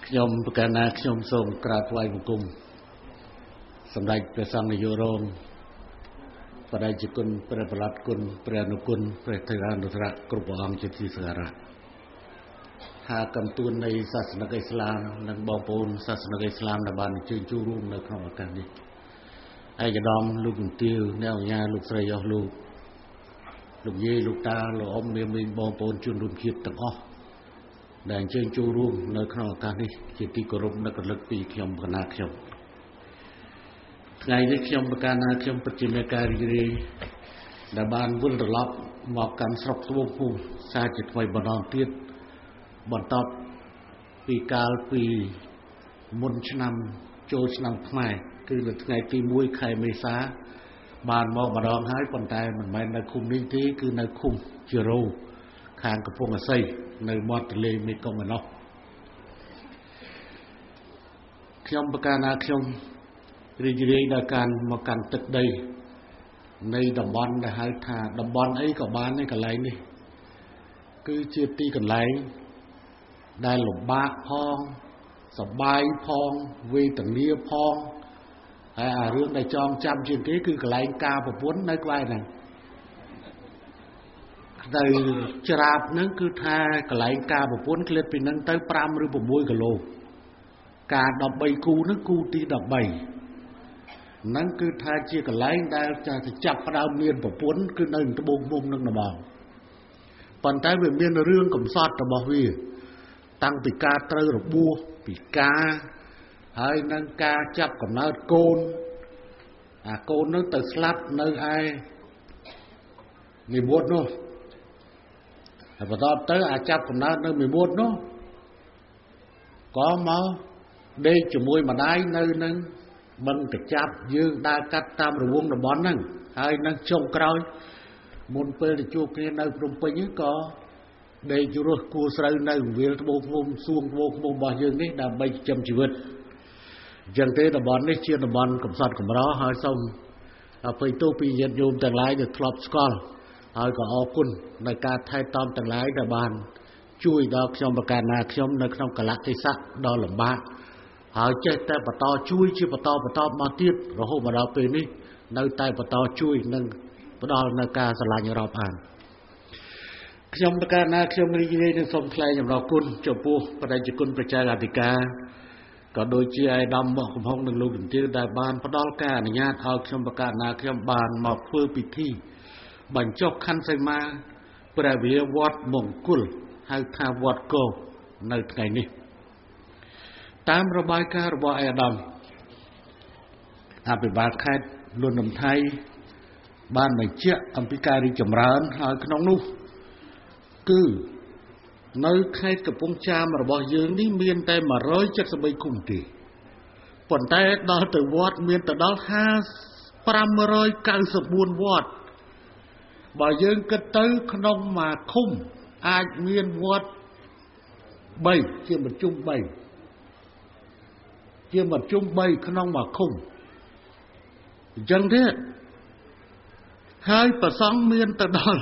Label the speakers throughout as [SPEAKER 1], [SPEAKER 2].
[SPEAKER 1] ខ្ញុំប្រកាសណាខ្ញុំសូមក្រាបថ្វាយបង្គំសម្ដេចព្រះសង្ឃនាយករងបដិជគុណព្រះប្រឡាត់គុណព្រះអនុគុណព្រះថេរានុថរៈគ្រប់ព្រះអង្គជាទីសក្ការៈថាកំទួននៃសាសនាអ៊ីស្លាមនិងបងប្អូនសាសនាអ៊ីស្លាមដែលបានអញ្ជើញចូលរួមនៅក្នុងឱកាសនេះឯកឧត្តមលោកជំទាវអ្នកអង្គការលោកស្រីអស់លោកយាយលោកតាលោកអ៊ំមានបងប្អូនជនរួមជាតិទាំងអស់ដែលអញ្ជើញចូលរួមនៅក្នុងឱកាសនេះជាទីគោរពនិងរលឹកពីខ្ញុំកណាខ្ញុំថ្ងៃនេះខ្ញុំប្រកាសថាខ្ញុំពិតជាមានការរីករាយដែលបានវិលត្រឡប់មកកាន់ស្រុកស្បូងភូមិសារជាថ្មីម្ដងទៀតបន្ទាប់ពីកាលពីមុនឆ្នាំចូលឆ្នាំខ្មែរគឺនៅថ្ងៃទី1ខែមេសាបានមកម្ដងហើយប៉ុន្តែមិនមែននៅឃុំនេះទេគឺនៅឃុំជារោខាងកំពង់អាស័យនៅមាត់ទន្លេមេគង្គឯណោះខ្ញុំប្រកាសថាខ្ញុំរីករាយដល់ការមកកាន់ទឹកដីនៃតំបន់ដែលហៅថាតំបន់អីក៏បានឯកន្លែងនេះគឺជាទីកន្លែងដែលលំបាកផងសប្បាយផងវេទនាផងហើយអារឿងដែលចងចាំជាងគេគឺកន្លែងការប្រពន្ធនៅក្បែរហ្នឹងទៅច្រាបហ្នឹងគឺថាកន្លែងការប្រពន្ធឃ្លាតពីហ្នឹងទៅ5ឬ6គីឡូការ13គូហ្នឹងគូទី13ហ្នឹងគឺថាជាកន្លែងដែលចាប់ផ្ដើមមានប្រពន្ធគឺនៅត្បូងឃ្មុំនឹងម្ដងប៉ុន្តែវាមានរឿងកំសត់របស់វាតាំងពីការត្រូវរបួសពីការហើយនឹងការចាប់កំណើតកូនអាកូននោះទៅស្លាប់នៅឯនិវត្តន៍នោះហើយបន្ទាប់ទៅអាចាប់កំណើតនៅនិវត្តន៍នោះក៏មកដេកជាមួយម្ដាយនៅនឹងបឹងកចាប់យើងដើរកាត់តាមរវងតំបន់ហ្នឹងហើយនឹងចុងក្រោយមុនពេលទៅជួបគ្នានៅភ្នំពេញក៏ដេករស់គួស្រូវនៅវាលត្បូងឃ្មុំសួងត្បូងឃ្មុំរបស់យើងនេះដើម្បីចិញ្ចឹមជីវិតអញ្ចឹងទេតំបន់នេះជាតំបន់កំសត់កំរោះហើយសូមអភ័យទោសពីញាតិញោមទាំងឡាយដែលធ្លាប់ស្គាល់ហើយក៏អរគុណในការថែទាំទាំងឡាយដែលបានជួយដល់ខ្ញុំប្រកាសណាខ្ញុំនៅក្នុងកលៈទេសៈដ៏លំបាកហើយចេះតែបន្តជួយជាបន្តមកទៀតរហូតមកដល់ពេលនេះនៅតែបន្តជួយនិងផ្ដល់នៅការស្រឡាញ់រាប់អានខ្ញុំប្រកាសណាខ្ញុំរីករាយនឹងសូមថ្លែងអំណរគុណចំពោះបដិជគុណប្រជាអធិការក៏ដូចជាអាយដាមមកកំហុងនិងលោកជំទាវដែលបានផ្ដល់ការអនុញ្ញាតឲ្យខ្ញុំប្រកាសណាខ្ញុំបានមកធ្វើពិធីបញ្ចុះខណ្ឌសីមាព្រះវិហារវត្តមង្គលហៅថាវត្តគោនៅថ្ងៃនេះតាមរបាយការណ៍របស់អាយដាមអភិបាលខេត្តលន់នំថៃបានបញ្ជាក់អំពីការរីកចម្រើនហើយក្នុងនោះគឺនៅខេត្តកំពង់ចាមរបស់យើងនេះមានតែ173ឃុំទេប៉ុន្តែដល់ទៅវត្តមានទៅដល់594វត្តបើយើងគិតទៅក្នុងមួយឃុំអាចមានវត្ត3ជាមធ្យម3ក្នុងមួយឃុំអញ្ចឹងទេហើយប្រសង់មានទៅដល់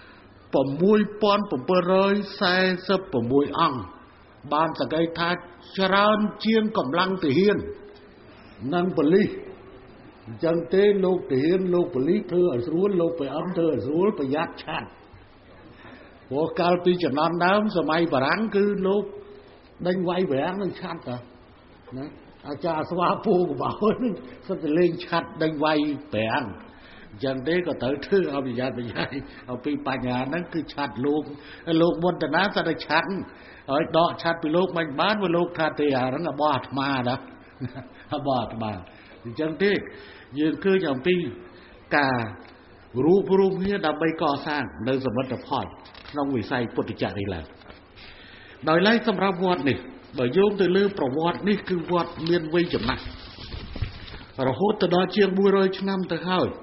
[SPEAKER 1] 6746អង្គបានសក្តិថាច្រើនជាងកម្លាំងទាហាននិងប៉ូលីសអញ្ចឹងទេលោកទាហានលោកប៉ូលីសធ្វើឲ្យស្រួលលោកព្រះអង្គធ្វើឲ្យស្រួលប្រយ័ត្នឆាត់ព្រោះកាលពីចំនួនដើមសម័យបារាំងគឺលោកដេញវាយប្រាំងនឹងឆាត់តាណាអាចារ្យស្វាពូកបោនឹងសិតតែលេងឆាត់ដេញវាយប្រាំងអញ្ចឹងទេក៏ត្រូវធ្វើឲ្យប្រយ័ត្នប្រយែងអំពីបញ្ហាហ្នឹងគឺឆាត់លោកមុនតាណាសិតតែឆាត់ហើយដកឆាត់ពីលោកមិនបានព្រោះលោកថាទេអាហ្នឹងរបស់អាត្មាណារបស់អាត្មាអញ្ចឹងទេយើងឃើញអំពីការរួបរวมគ្នាដើម្បីកសាងនៅសមិទ្ធផលក្នុងវិស័យពុទ្ធចរិយាដោយឡែកសម្រាប់វត្តនេះបើយោងទៅលើប្រវត្តិនេះគឺវត្តមានវ័យចំណាស់រហូតដល់ជាង100ឆ្នាំទៅ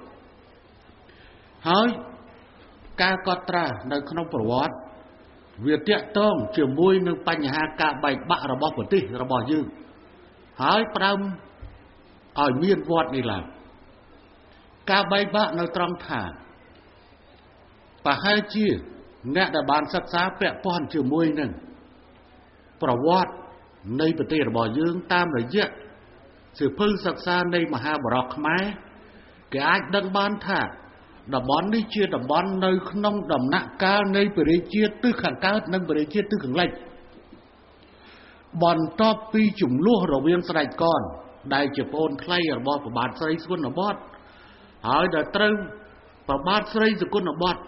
[SPEAKER 1] ហើយការកត់ត្រានៅក្នុងប្រវត្តិវាតាក់ទងជាមួយនឹងបញ្ហាការបែកបាក់របស់ប្រទេសរបស់យើងហើយផ្ដើមឲ្យមានវត្តនេះឡើងការបែកបាក់នៅត្រង់ថាប្រហែលជាអ្នកដែលបានសិក្សាពាក់ព័ន្ធជាមួយនឹងប្រវត្តិในประเทศบ่อយើងតាមរយៈសិភៅសិក្សានៃមហាបរោះខ្មែរគេអាចដឹងបានថាតំបន់នេះជាតំបន់នៅក្នុងដំណាក់កាលនៃពរាជាទិសខាងកើតនិងពរាជាទិសខាងលិចបន្ទាប់ពីចំនួនរវាងស្ដេចកនដែលជាប្អូនថ្លៃរបស់ព្រះបាទស្រីសុគន្ធបុត្រហើយដែលត្រូវព្រះបាទស្រីសុគន្ធបុត្រ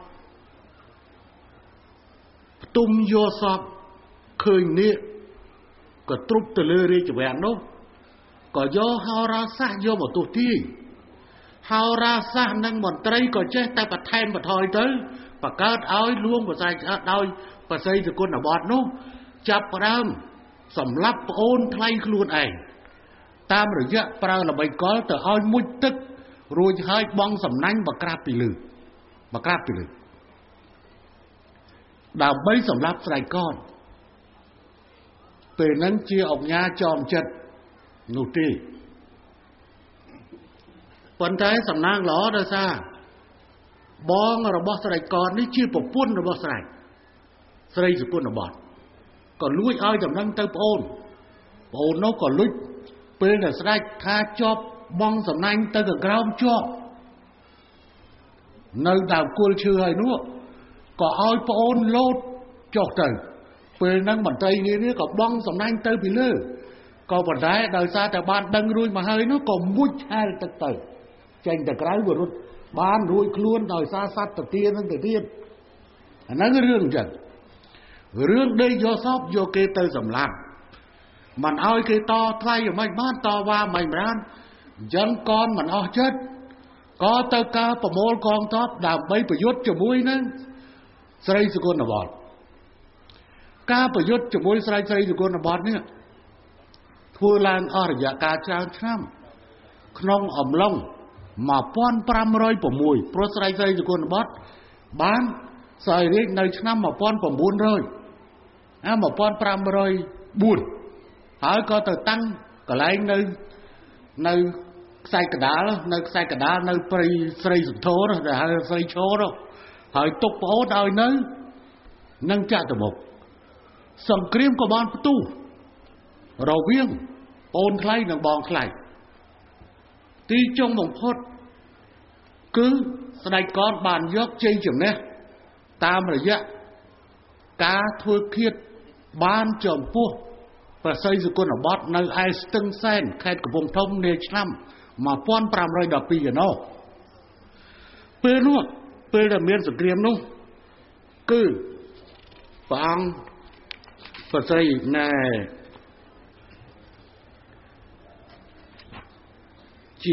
[SPEAKER 1] ផ្ទុំយកសពឃើញនេះក៏ទ្រុបទៅលើរាជវាំងនោះក៏យកហោរាសាស្ត្រយកមកទស្សន៍ទាយហោរាសាស្ត្រនិងមន្ត្រីក៏ចេះតែបន្ថែមបន្ថយទៅបង្កើតឲ្យលួងប្រស័យដោយប្រស័យសុគន្ធបុត្រនោះចាប់ផ្ដើមសម្លាប់ប្អូនថ្លៃខ្លួនឯងតាមរយៈប្រើល្បិចកលទៅឲ្យមុជទឹករួចហើយបងសំណាញ់បក្រាបពីលើដើម្បីសម្លាប់ស្ដេចកនពេលហ្នឹងជាអង្គញាចោមចិត្តនោះទេប៉ុន្តែសំណាងល្អដោយសារបងរបស់ស្ដេចកននេះជាប្រពន្ធរបស់ស្រីសុគន្ធបុត្រក៏លួចឲ្យដំណឹងទៅប្អូននោះក៏លួចពេលដែលស្ដេចថាជាប់បងសំណាញ់ទៅកក្រោមជាប់នៅដើមគល់ឈើហើយនោះក៏ឲ្យប្អូនលោតចុះទៅពេលហ្នឹងមន្ត្រីនេះក៏បងសំណាញ់ទៅពីលើក៏ប៉ុន្តែដោយសារតែបានដឹងរួចមកហើយនោះក៏មុជហែលទឹកទៅចេញទៅក្រៅវារត់បានរួចខ្លួនដោយសារសត្វទៅទៀតនឹងទៅទៀតអាហ្នឹងរឿងអញ្ចឹងរឿងដេកយកសពយកគេទៅសម្លាប់មិនឲ្យគេតថ្លៃមិនបានតវ៉ាមិនបានអញ្ចឹងកនមិនអស់ចិត្តក៏ទៅការប្រមូលកងទ័ពដើម្បីប្រយុទ្ធជាមួយនឹងស្រីសុគន្ធបុត្រការប្រយុទ្ធជាមួយស្រីសុគន្ធបុត្រនេះធ្វើឡើងអស់រយៈកាលច្រើនឆ្នាំក្នុងអំឡុង1506ព្រោះស្រីសុគន្ធបុត្របានសោយរាជនៅឆ្នាំ1900 1504ហើយក៏ទៅតាំងកន្លែងនៅខ្សែកដាលនៅព្រៃស្រីសុធរដែលហៅស្រីឈរនោះហើយទុកប្អូនឲ្យនៅនឹងចតុមុខសង្គ្រាមក៏បានផ្ទុះរវាងប្អូនថ្លៃនិងបងថ្លៃទីចុងបំផុតគឺស្ដេចកនបានយកជ័យជំនះតាមរយៈការធ្វើឃាតបានចំពោះព្រះស្រីសុគន្ធបុត្រនៅឯស្ទឹងសែនខេត្តកំពង់ធំនាឆ្នាំ1512ឯណោះពេលដែលមានសង្គ្រាមនោះគឺព្រះអង្គព្រះស្រីណែជា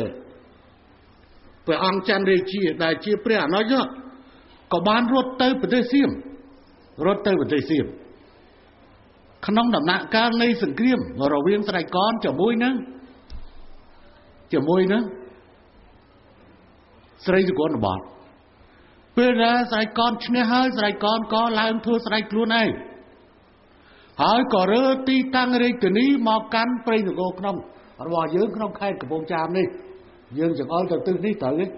[SPEAKER 1] ព្រះអង្គច័ន្ទរាជាដែលជាព្រះអនុជក៏បានរត់ទៅប្រទេសសៀមក្នុងដំណាក់កាលនៃសង្គ្រាមរវាងស្ដេចកនជាមួយនឹងស្រីសុគន្ធបុត្រពេលដែលស្ដេចកនឈ្នះហើយស្ដេចកនក៏ឡើងធ្វើស្ដេចខ្លួនឯងហើយក៏រើទីតាំងរាជធានីមកកាន់ព្រៃនគរក្នុងរបស់យើងក្នុងខេត្តកំពង់ចាមនេះយើងចង្អុលទៅទិសនេះត្រូវទេ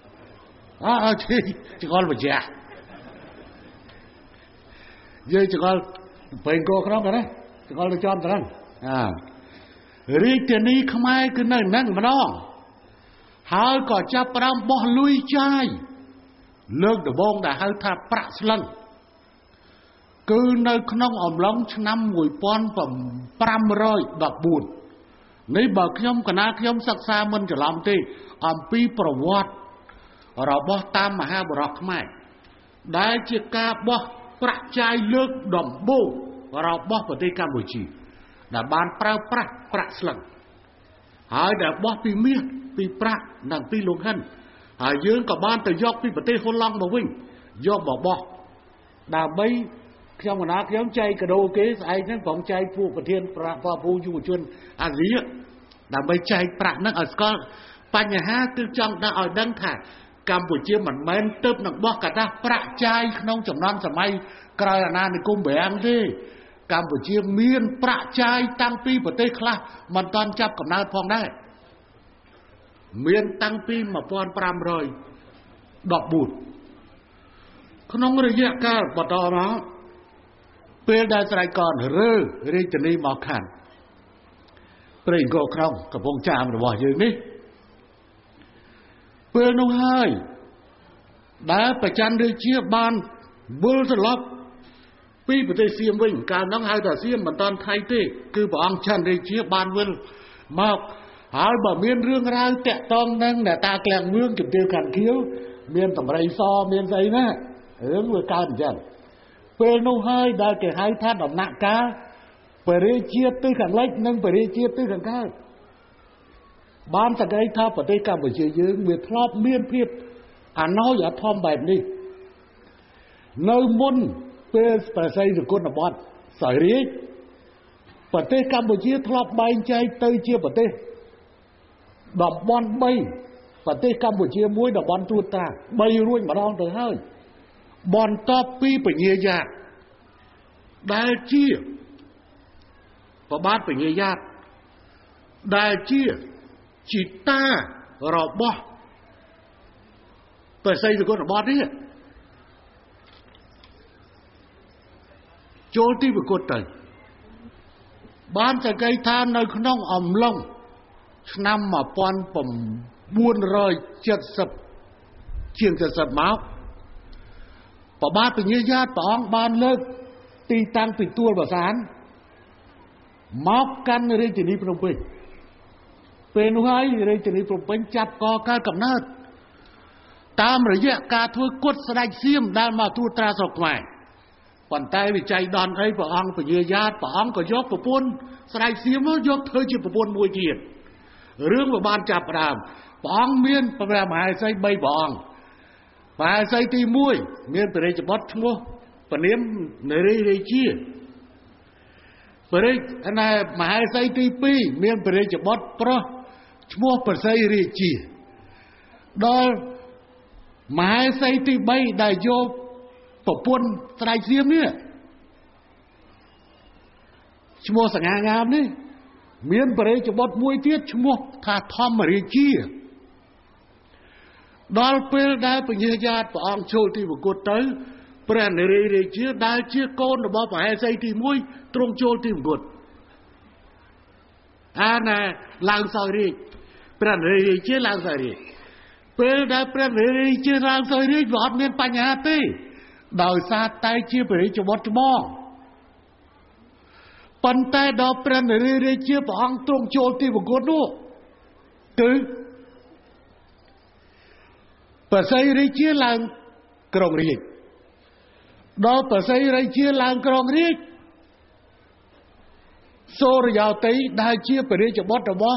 [SPEAKER 1] ចង្អុលបជាយើងចង្អុលព្រៃនគរក្នុងណាចង្អុលទៅចំត្រឹងរាជធានីខ្មែរគឺនៅហ្នឹងម្ដងហើយក៏ចាប់ផ្ដើមបោះលុយចាយលើកដំបូងដែលហៅថាប្រាក់ស្លឹងគឺនៅក្នុងអំឡុងឆ្នាំ1514នេះបើខ្ញុំសិក្សាមិនច្រឡំទេអំពីប្រវត្តិរបស់តាមមហាបរោះខ្មែរដែលជាការបោះប្រាក់ចាយលើកដំបូងរបស់ប្រទេសកម្ពុជាដែលបានប្រើប្រាស់ប្រាក់ស្លឹងហើយដែលបោះពីមាសពីប្រាក់និងពីលង្ហិនហើយយើងក៏បានទៅយកពីប្រទេសហូឡង់មកវិញយកមកបោះដើម្បីខ្ញុំចែកកាដូគេស្អែកហ្នឹងផងចែកពួកប្រធានពូយុវជនអាស៊ីដើម្បីចែកប្រាក់ហ្នឹងឲ្យស្គាល់បញ្ហាគឺចង់ឲ្យដឹងថាកម្ពុជាមិនមែនទៅនឹងបោះកតាប្រាក់ចាយក្នុងចំនួនសម័យក្រោយអាណានិគមបារាំងទេកម្ពុជាមានប្រាក់ចាយតាំងពីប្រទេសខ្លះមិនតាន់ចាប់កំណើតផងដែរមានតាំងពី1514ក្នុងរយៈកាលបន្តមកពេលដែលស្រ័យកនរើរាជធានីមកខាងព្រៃអង្គរក្រុងកំពង់ចាមរបស់យើងនេះពេលនោះហើយដែលប្រច័នរាជាបានវិលត្រឡប់ពីប្រទេសសៀមវិញកាលនោះហៅថាសៀមមិនតាន់ថៃទេគឺព្រះអង្គច័ន្ទរាជាបានវិលមកហើយបើមានរឿងរ៉ាវតាក់ទងនឹងអ្នកតាក្លៀងមឿងជំទាវខាន់ខៀវមានតម្រៃសមានស្អីណារឿងវាកើតអញ្ចឹងពេលនោះហើយដែលគេហៅថាដំណាក់កាលបរិជាទិសខាងលិចនិងបរិជាទិសខាងកើតបានសក្តិថាប្រទេសកម្ពុជាយើងវាធ្លាប់មានភាពអាណោចអាធំបែបនេះនៅមុនពេលប្រស័យសគុណបទសោយរាជប្រទេសកម្ពុជាធ្លាប់បែងចែកទៅជាប្រទេសតំបន់3ប្រទេសកម្ពុជាមួយតំបន់ទូតា3រួចម្ដងទៅហើយបន្ទាប់ពីពញាយ៉ាតដែលជាប្របាទពញាយ៉ាតដែលជាជីតារបស់ប្រស័យសគុណបទនេះចូលទីប្រកួតទៅបានសង្កេតថានៅក្នុងអំឡុងឆ្នាំ1970ជាង70មកប្របាទពញាយ៉ាតព្រះអង្គបានលើកទីតាំងពីទួលបាសានមកកាន់រាជធានីភ្នំពេញពេលនោះហើយរាជធានីភ្នំពេញចាប់កកើតកំណើតតាមរយៈការធ្វើគុតស្ដេចសៀមដែលមកត្រួតត្រាស្រុកខ្មែរប៉ុន្តែវិច័យដនអីព្រះអង្គពញាយ៉ាតព្រះអង្គក៏យកប្រពន្ធស្ដេចសៀមយកធ្វើជាប្រពន្ធមួយទៀតរឿងវាបានចាប់ផ្ដើមព្រះអង្គមានព្រះមហេសី3ព្រះអង្គមហេសីទី1មានព្រះរាជបុត្រឈ្មោះពនាមនារីរាជាមហេសីទី2មានព្រះរាជបុត្រប្រុសឈ្មោះប្រស័យរាជាដល់មហេសីទី3ដែលយកប្រពន្ធស្ដេចសៀមនេះឈ្មោះសងាងាមនេះមានព្រះរាជបុត្រមួយទៀតឈ្មោះថាធម្មរាជាដល់ពេលដែលពញាយ៉ាតព្រះអង្គចូលទីប្រកួតទៅព្រះនារីរាជាដែលជាកូនរបស់មហេសីទី1ទ្រង់ចូលទីប្រកួតអាណាឡើងសោយរាជព្រះនារីរាជាឡើងសោយរាជពេលដែលព្រះនារីរាជាឡើងសោយរាជវាអត់មានបញ្ហាទេដោយសារតែជាព្រះរាជបុត្រច្បងប៉ុន្តែដល់ព្រះនារីរាជាព្រះអង្គទ្រង់ចូលទីប្រកួតនោះគឺប្រស័យរាជាឡើងក្រុងរាជដល់ប្រស័យរាជាឡើងក្រុងរាជសូរយោតីដែលជាព្រះរាជបុត្ររបស់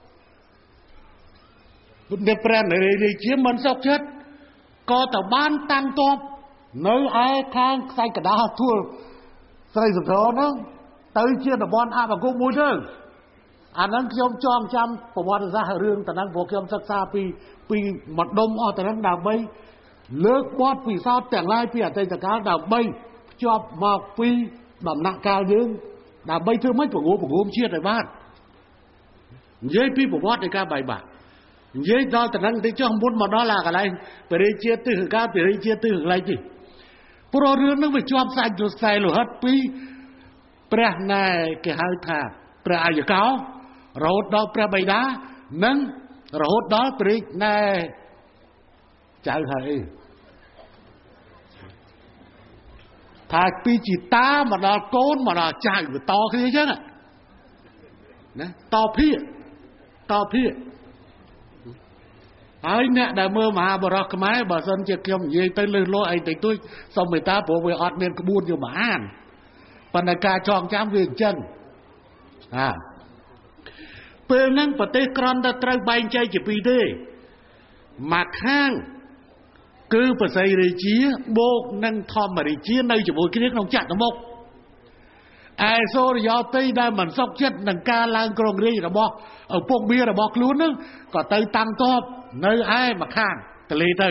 [SPEAKER 1] ព្រះនារីរាជាមិនសុខចិត្តក៏ទៅបានតាំងទ័ពនៅឯខាងខ្សែកដាលទួលស្រីសុធរហ្នឹងទៅជាតំបន់អបគុំមួយទៅអាហ្នឹងខ្ញុំចងចាំប្រវត្តិសាស្ត្ររឿងតំណឹងព្រោះខ្ញុំសិក្សាពីម្ដុំអស់តំណឹងដើម្បីលើកបទពិសោធន៍ទាំងឡាយពីអតីតកាលដើម្បីភ្ជាប់មកពីដំណាក់កាលយើងដើម្បីធ្វើម៉េចពង្រួមជាតិឲ្យបាននិយាយពីប្រវត្តិនៃការបែកបាក់និយាយដល់តំណឹងទៅចុះមុនមកដល់អាកន្លែងបរិជាទិសកាលបរិជាទិសកន្លែងនេះព្រោះរឿងហ្នឹងវាជាប់សាច់ខ្សែលោហិតពីព្រះណែគេហៅថាព្រះអាយកោរហូតដល់ព្រះបិតានិងរហូតដល់ព្រះរាជណែចៅហើយថាពីជីតាមកដល់កូនមកដល់ចៅវាតគ្នាអញ្ចឹងណាតភាហើយអ្នកដែលមើលមហាបរោះខ្មែរបើសិនជាខ្ញុំនិយាយទៅលឺលោអីតិចតួចសូមមេត្តាព្រោះវាអត់មានក្បួនយកមកអានប៉ុន្តែការចងចាំវាអញ្ចឹងពេលហ្នឹងប្រទេសក្រន់តែត្រូវបែងចែកជាពីរទេមកខាងគឺប្រស័យរាជាបូកនិងធម្មរាជានៅជាមួយគ្នាក្នុងចក្រមុខឯសូរយោតីដែលមិនសុខចិត្តនឹងការឡើងក្រុងរាជរបស់ឪពុកមារបស់ខ្លួនហ្នឹងក៏ទៅតាំងទ័ពនៅឯម្ខាងទលេទៅ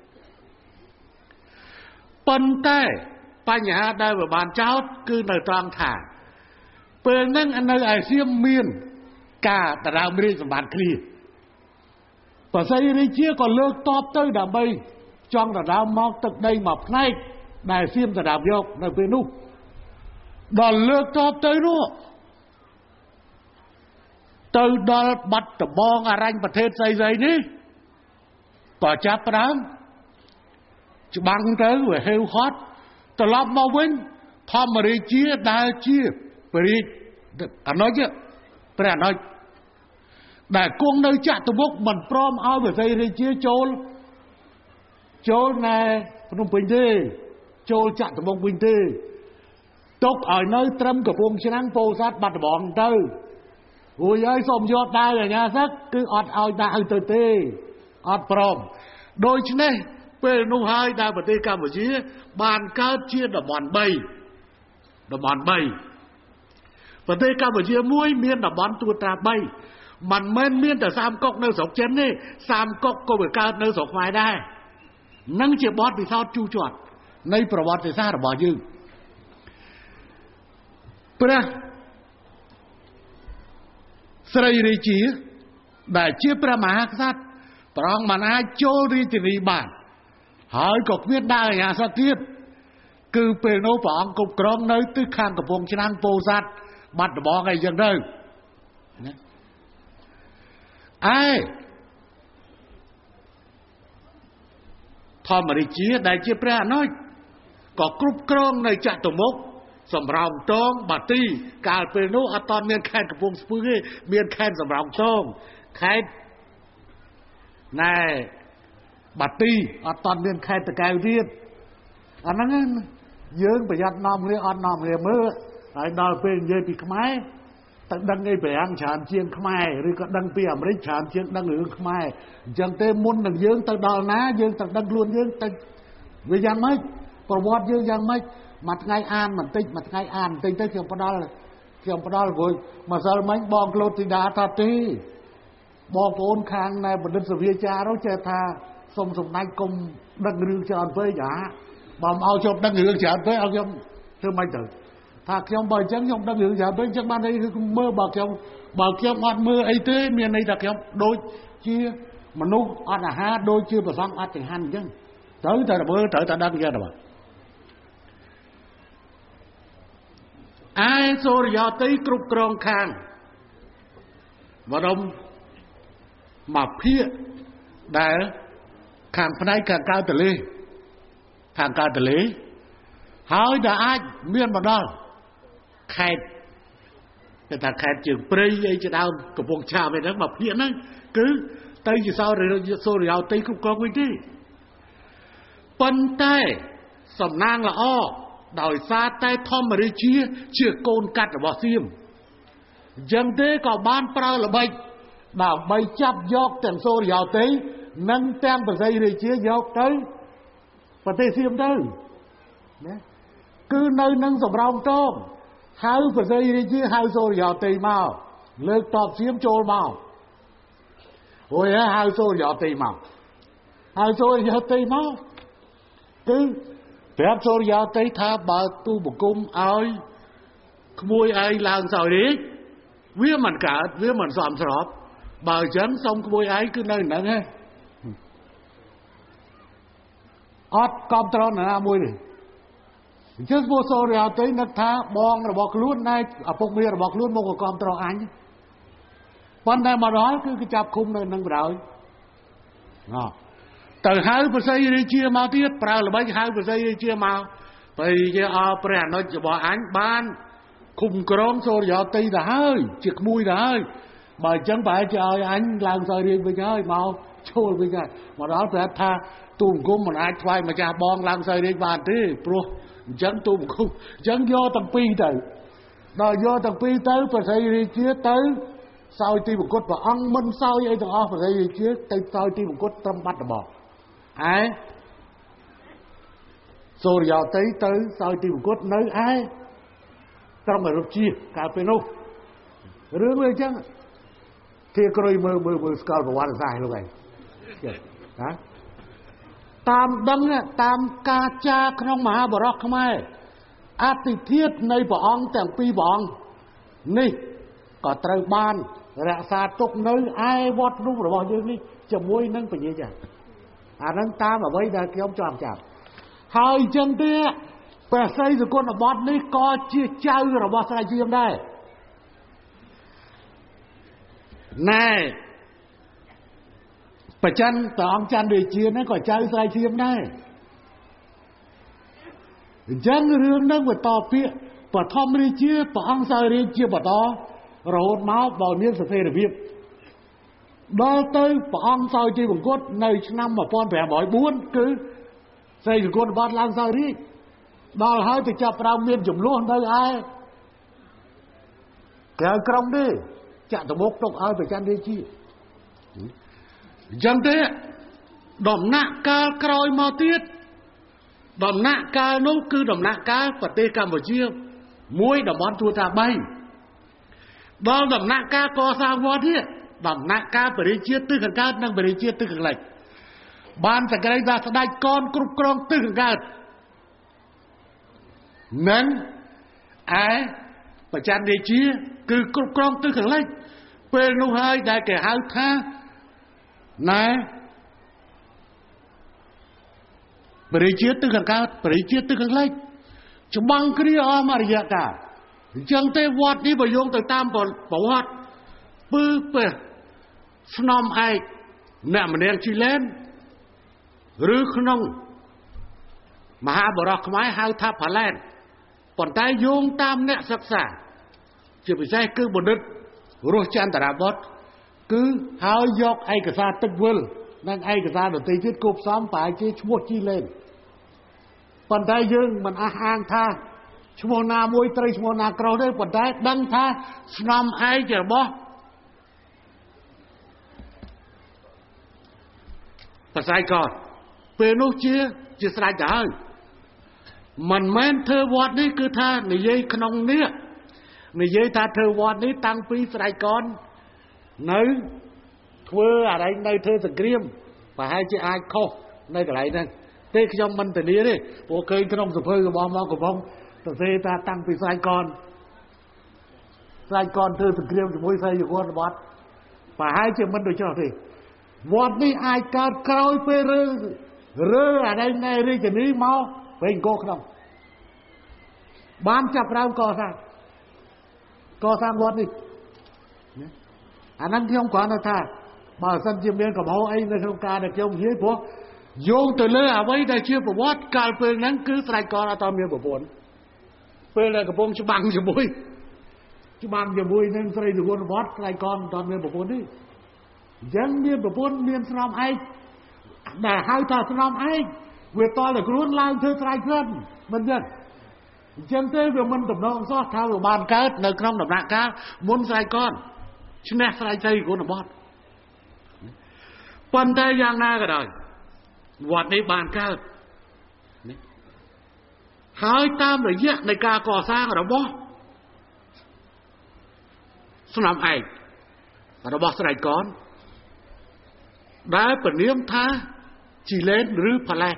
[SPEAKER 1] ប៉ុន្តែបញ្ហាដែលវាបានចោទគឺនៅត្រង់ថាពេលហ្នឹងនៅឯសៀមមានការដណ្ដើមរាជសម្បត្តិគ្នាប្រស័យរាជាក៏លើកទ័ពទៅដើម្បីចង់ដណ្ដើមមកទឹកដីមួយផ្នែកដែលសៀមដណ្ដើមយកនៅពេលនោះដល់លើកតបទៅនោះទៅដល់បាត់ដំបងអរញ្ញប្រទេសស្អីនេះក៏ចាប់ផ្ដើមច្បាំងទៅវាហេវហត់ត្រឡប់មកវិញធម្មរាជាដែលជាព្រះរាជអនុជព្រះអនុជដែលគង់នៅចតុមុខមិនព្រមឲ្យព្រះស្រីរាជាចូលណែភ្នំពេញទេចូលចតុមុខវិញទេទុកឲ្យនៅត្រឹមកំពង់ឆ្នាំងពោធិ៍សាត់បាត់ដំបងទៅរួចហើយសូមយកដាវអាញាសឹកគឺអត់ឲ្យដាវទៅទេអត់ព្រមដូច្នេះពេលនោះហើយដែលប្រទេសកម្ពុជាបានកើតជាតំបន់3ប្រទេសកម្ពុជាមួយមានតំបន់ទួតា3មិនមែនមានតែសាមកុកនៅស្រុកចិនទេសាមកុកក៏វាកើតនៅស្រុកខ្មែរដែរនឹងជាបទពិសោធន៍ជូរចត់នៃប្រវត្តិសាស្ត្ររបស់យើងព្រះស្រីរាជាដែលជាព្រះមហាក្សត្រព្រះអង្គមិនអាចចូលរាជធានីបានហើយក៏គ្មានដាវអាញាសឹកទៀតគឺពេលនោះព្រះអង្គគ្រប់គ្រងនៅទិសខាងកំពង់ឆ្នាំងពោធិ៍សាត់បាត់ដំបងអីចឹងទៅណាធម្មរាជាដែលជាព្រះអនុជក៏គ្រប់គ្រងនៅចតុមុខសំរោងទងបាទីកាលពេលនោះអត់តមានខេត្តកំពង់ស្ពឺទេមានខេត្តសំរោងទងខេត្តណែបាទីអត់តមានខេត្តតកែវទៀតអាហ្នឹងយើងប្រយ័ត្ននាំគ្នាអត់នាំគ្នាមើលហើយដល់ពេលនិយាយពីខ្មែរតែដឹងអីប្រាំងច្រើនជាងខ្មែរឬក៏ដឹងពីអាមេរិកច្រើនជាងដឹងរឿងខ្មែរអញ្ចឹងទេមុននឹងយើងទៅដល់ណាយើងត្រូវដឹងខ្លួនយើងទៅវាយ៉ាងម៉េចប្រវត្តិយើងយ៉ាងម៉េចមួយថ្ងៃអានបន្តិចមួយថ្ងៃអានបន្តិចទៅខ្ញុំផ្ដល់ព្រោះម្សិលមិញបងក្លូតធីតាថាទេបងប្អូនខាងណែបណ្ឌិតសភាចារចេះថាសុំសម្ដេចគុំដឹងរឿងច្រើនពេកបើមកឲ្យខ្ញុំដឹងរឿងច្រើនពេកឲ្យខ្ញុំធ្វើម៉េចទៅថាខ្ញុំបើអញ្ចឹងខ្ញុំដឹងរឿងច្រើនពេកអញ្ចឹងបានន័យគឺមើលបើខ្ញុំអត់មើលអីទេមានន័យថាខ្ញុំដូចជាមនុស្សអត់អាហារដូចជាប្រសងអត់ចង្ហាន់អញ្ចឹងត្រូវតែមើលត្រូវតែដឹងអញ្ចឹងទៅឯសូរិយោទិគ្រប់គ្រងខាងបរមមកភាគដែលខាងផ្នែកខាងកើតទលេហើយដែលអាចមានមកដល់ខេត្តគេថាខេត្តជើងព្រៃអីជាដើមកំពង់ឆាបអីហ្នឹងមកភាគហ្នឹងគឺទៅជាសូរិយោទិគ្រប់គ្រងវិញទេប៉ុន្តែសំណាងល្អដោយសារតែធម្មរាជាកូនកាត់របស់សៀមអញ្ចឹងទេក៏បានប្រើល្បិចដើម្បីចាប់យកទាំងសូរិយោទិនិងទាំងព្រះស្រីរាជាយកទៅប្រទេសសៀមទៅណាគឺនៅនឹងសំរោងទងហៅព្រះស្រីរាជាហៅសូរិយោទិមកលើកតបសៀមចូលមកអូយហៅសូរិយោទិមកគឺប្រាប់សូរិយោទិថាបើទូបង្គំឲ្យក្មួយឯងឡើងសោយរាជវាមិនកើតវាមិនសមស្របបើអញ្ចឹងសុំក្មួយឯងគឺនៅហ្នឹងឯងអត់គ្រប់ត្រង់ណាមួយទេអញ្ចឹងពូសូរិយោទិនឹកថាបងរបស់ខ្លួនណែឪពុកមារបស់ខ្លួនមកគ្រប់ត្រង់អញប៉ុន្តែមកដល់គឺគេចាប់ឃុំនៅនឹងបណ្ដោយទៅហៅព្រះស្រីរាជាមកទៀតប្រើល្បិចហៅព្រះស្រីរាជាមកពេលជាអព្រះអនុជរបស់អញបានឃុំក្រងសូរិយោទិទៅហើយជាក្មួយទៅហើយបើអញ្ចឹងប្រហែលជាឲ្យអញឡើងសោយរាជវិញហើយមកចូលវិញហើយមកដល់ប្រាប់ថាទូបង្គំមិនអាចថ្វាយម្ចាស់បងឡើងសោយរាជបានទេព្រោះអញ្ចឹងទូបង្គំអញ្ចឹងយកទាំងពីរទៅដល់យកទាំងពីរទៅព្រះស្រីរាជាទៅសោយទីបង្គត់ព្រះអង្គមិនសោយអីទាំងអស់ព្រះស្រីរាជាទៅសោយទីបង្គត់ត្រឹមបាត់ដំបងឯសូរិយោទិទៅសោយទីបង្គត់នៅឯក្រុងអរុជាកាលពេលនោះរឿងវាអញ្ចឹងគេក្រោយមើលស្គាល់ប្រវត្តិសាស្ត្រលោកឯងណាតាមដឹងតាមការចារក្នុងមហាបរោះខ្មែរអតិធិធនៃព្រះអង្គទាំងពីរព្រះអង្គនេះក៏ត្រូវបានរក្សាទុកនៅឯវត្តនោះរបស់យើងនេះជាមួយនឹងពញាចាអានឹងតាមអ្វីដែលខ្ញុំចង់ចាប់ហើយអញ្ចឹងទេព្រះសីសុគន្ធបទនេះក៏ជាចៅរបស់ស្ដេចយាមដែរណែប្រច័នព្រះអង្គច័ន្ទរាជានេះក៏ចៅស្ដេចយាមដែរអញ្ចឹងរឿងហ្នឹងវាតពាក្យបឋមរាជាព្រះអង្គសោយរាជជាបន្តរហូតមកបើមានសភារភាពដល់ទៅព្រះអង្គសោយជាបង្គត់នៅឆ្នាំ1504គឺស្រីសុគន្ធបទឡើងសោយរាជដល់ហើយទៅចាប់ផ្ដើមមានចំនួននៅឯក្រៅក្រុងទេចាក់តមុខទុកឲ្យប្រច័នរាជាអញ្ចឹងទេដំណាក់កាលក្រោយមកទៀតដំណាក់កាលនោះគឺដំណាក់កាលប្រទេសកម្ពុជាមួយតំបន់ទូតា3ដល់ដំណាក់កាលកសាងវត្តទៀតដំណាក់កាលបរិជាទិសខាងកើតនិងបរិជាទិសខាងលិចបានសក្តិថាស្ដេចកនគ្រប់គ្រងទិសខាងកើតនិងឯប្រច័នរាជាគឺគ្រប់គ្រងទិសខាងលិចពេលនោះហើយដែលគេហៅថាណែបរិជាទិសខាងកើតបរិជាទិសខាងលិចច្បាំងគ្នាអស់មួយរយៈកាលអញ្ចឹងទេវត្តនេះបើយោងទៅតាមប្រវត្តិគឺពេលស្នំឯកអ្នកម្នាក់ជីលែនឬក្នុងមហាបរោះខ្មែរហៅថាផាឡែនប៉ុន្តែយោងតាមអ្នកសិក្សាជាពិសេសគឺបណ្ឌិតរស់ចន្ទរាវុធគឺហើយយកឯកសារទឹកវិលនិងឯកសារដទៃទៀតគូផ្សំប្រហែលជាឈ្មោះជីលែនប៉ុន្តែយើងមិនអះអាងថាឈ្មោះណាមួយត្រូវឈ្មោះណាក្រោះទេប៉ុន្តែដឹងថាស្នំឯករបស់ប្រស័យកោពេលនោះជាស្រេចទៅហើយមិនមែនធ្វើវត្តនេះគឺថានិយាយក្នុងនេះនិយាយថាធ្វើវត្តនេះតាំងពីស្រេចកននៅធ្វើอะไรនៅធ្វើសង្គ្រាមប្រហែលជាអាចខុសនៅកន្លែងហ្នឹងទេខ្ញុំមិនធានាទេព្រោះឃើញក្នុងសភៅរបស់មកកំពុងសរសេរថាតាំងពីស្រេចកនធ្វើសង្គ្រាមជាមួយស្រីសុគន្ធបទប្រហែលជាមិនដូចនោះទេវត្តនេះអាចកើតក្រោយពេលរើอะไรនៅរាជធានីមកវិញអង្គរក្នុងបានចាប់ដើមកសាងវត្តនេះអាហ្នឹងខ្ញុំគ្រាន់តែថាបើសិនជាមានកំហុសអីនៅក្នុងការដែលខ្ញុំនិយាយព្រោះយោងទៅលើអ្វីដែលជាប្រវត្តិកាលពេលហ្នឹងគឺស្រេចកនអត់មានប្រពន្ធពេលដែលកំពុងច្បាំងជាមួយនឹងស្រីសុគន្ធបទស្រេចកនអត់មានប្រពន្ធទេអញ្ចឹងមានប្រពន្ធមានស្នំឯកដែលហៅថាស្នំឯកវាតតែខ្លួនឡើងធ្វើស្រេចខ្លួនមិនចឹងអញ្ចឹងទេវាមិនតំណងសោះថាវាបានកើតនៅក្នុងដំណាក់កាលមុនស្រេចកនឈ្នះស្រេចស្រីសុគន្ធបទប៉ុន្តែយ៉ាងណាក៏ដោយវត្តនេះបានកើតហើយតាមរយៈនៃការកសាងរបស់ស្នំឯករបស់ស្រេចកនដែលពនាមថាជីលែនឬផាឡែន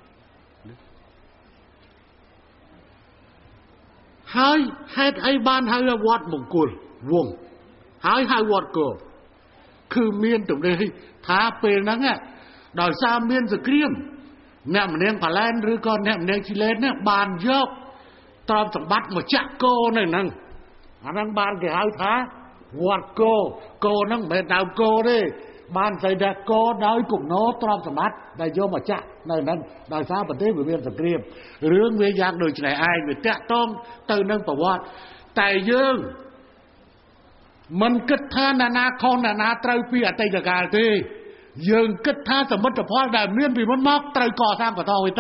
[SPEAKER 1] ហើយហេតុអីបានហៅវត្តមង្គលវងហើយហៅវត្តគោគឺមានទំនេរថាពេលហ្នឹងដោយសារមានសង្គ្រាមអ្នកម្នាក់ផាឡែនឬក៏អ្នកម្នាក់ជីលែននេះបានយកទ្រព្យសម្បត្តិមកចាក់គោនៅហ្នឹងអាហ្នឹងបានគេហៅថាវត្តគោហ្នឹងមិនមែនដើមគោទេបានស្អីថាគោដោយគំនរទ្រព្យសម្បត្តិដែលយកមកចាក់នៅហ្នឹងដោយសារប្រទេសវាមានសង្គ្រាមរឿងវាយ៉ាងដូចនេះឯងវាតាក់ទងទៅនឹងប្រវត្តិតែយើងមិនគិតថាណានាខុសណានាត្រូវពីអតីតកាលទេយើងគិតថាសមិទ្ធផលដែលមានពីមុនមកត្រូវកសាងបន្តទៅ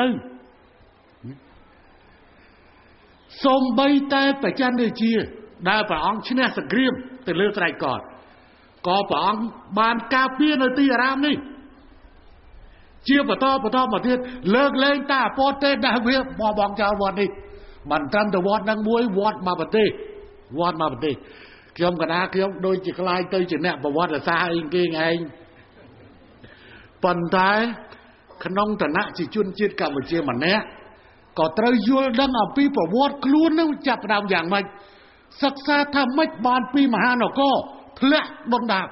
[SPEAKER 1] សូម្បីតែប្រច័នរាជាដែលព្រះអង្គឈ្នះសង្គ្រាមទៅលើស្រេចកនក៏ព្រះអង្គបានការពារនៅទីអារាមនេះជាបន្តមកទៀតលើកលែងតាអពតទេដែលវាបោះបង់ចោលវត្តនេះមិនត្រឹមតែវត្តនឹងមួយវត្តមកប្រទេសខ្ញុំកណាខ្ញុំដូចជាខ្លាយទៅជាអ្នកប្រវត្តិសាស្ត្រអីគេឯងប៉ុន្តែក្នុងឋានៈជាជនជាតិកម្ពុជាម្នាក់ក៏ត្រូវយល់ដឹងអំពីប្រវត្តិខ្លួននឹងចាប់ផ្ដើមយ៉ាងម៉េចសិក្សាថាម៉េចបានពីមហានគរធ្លាក់ដុនដាប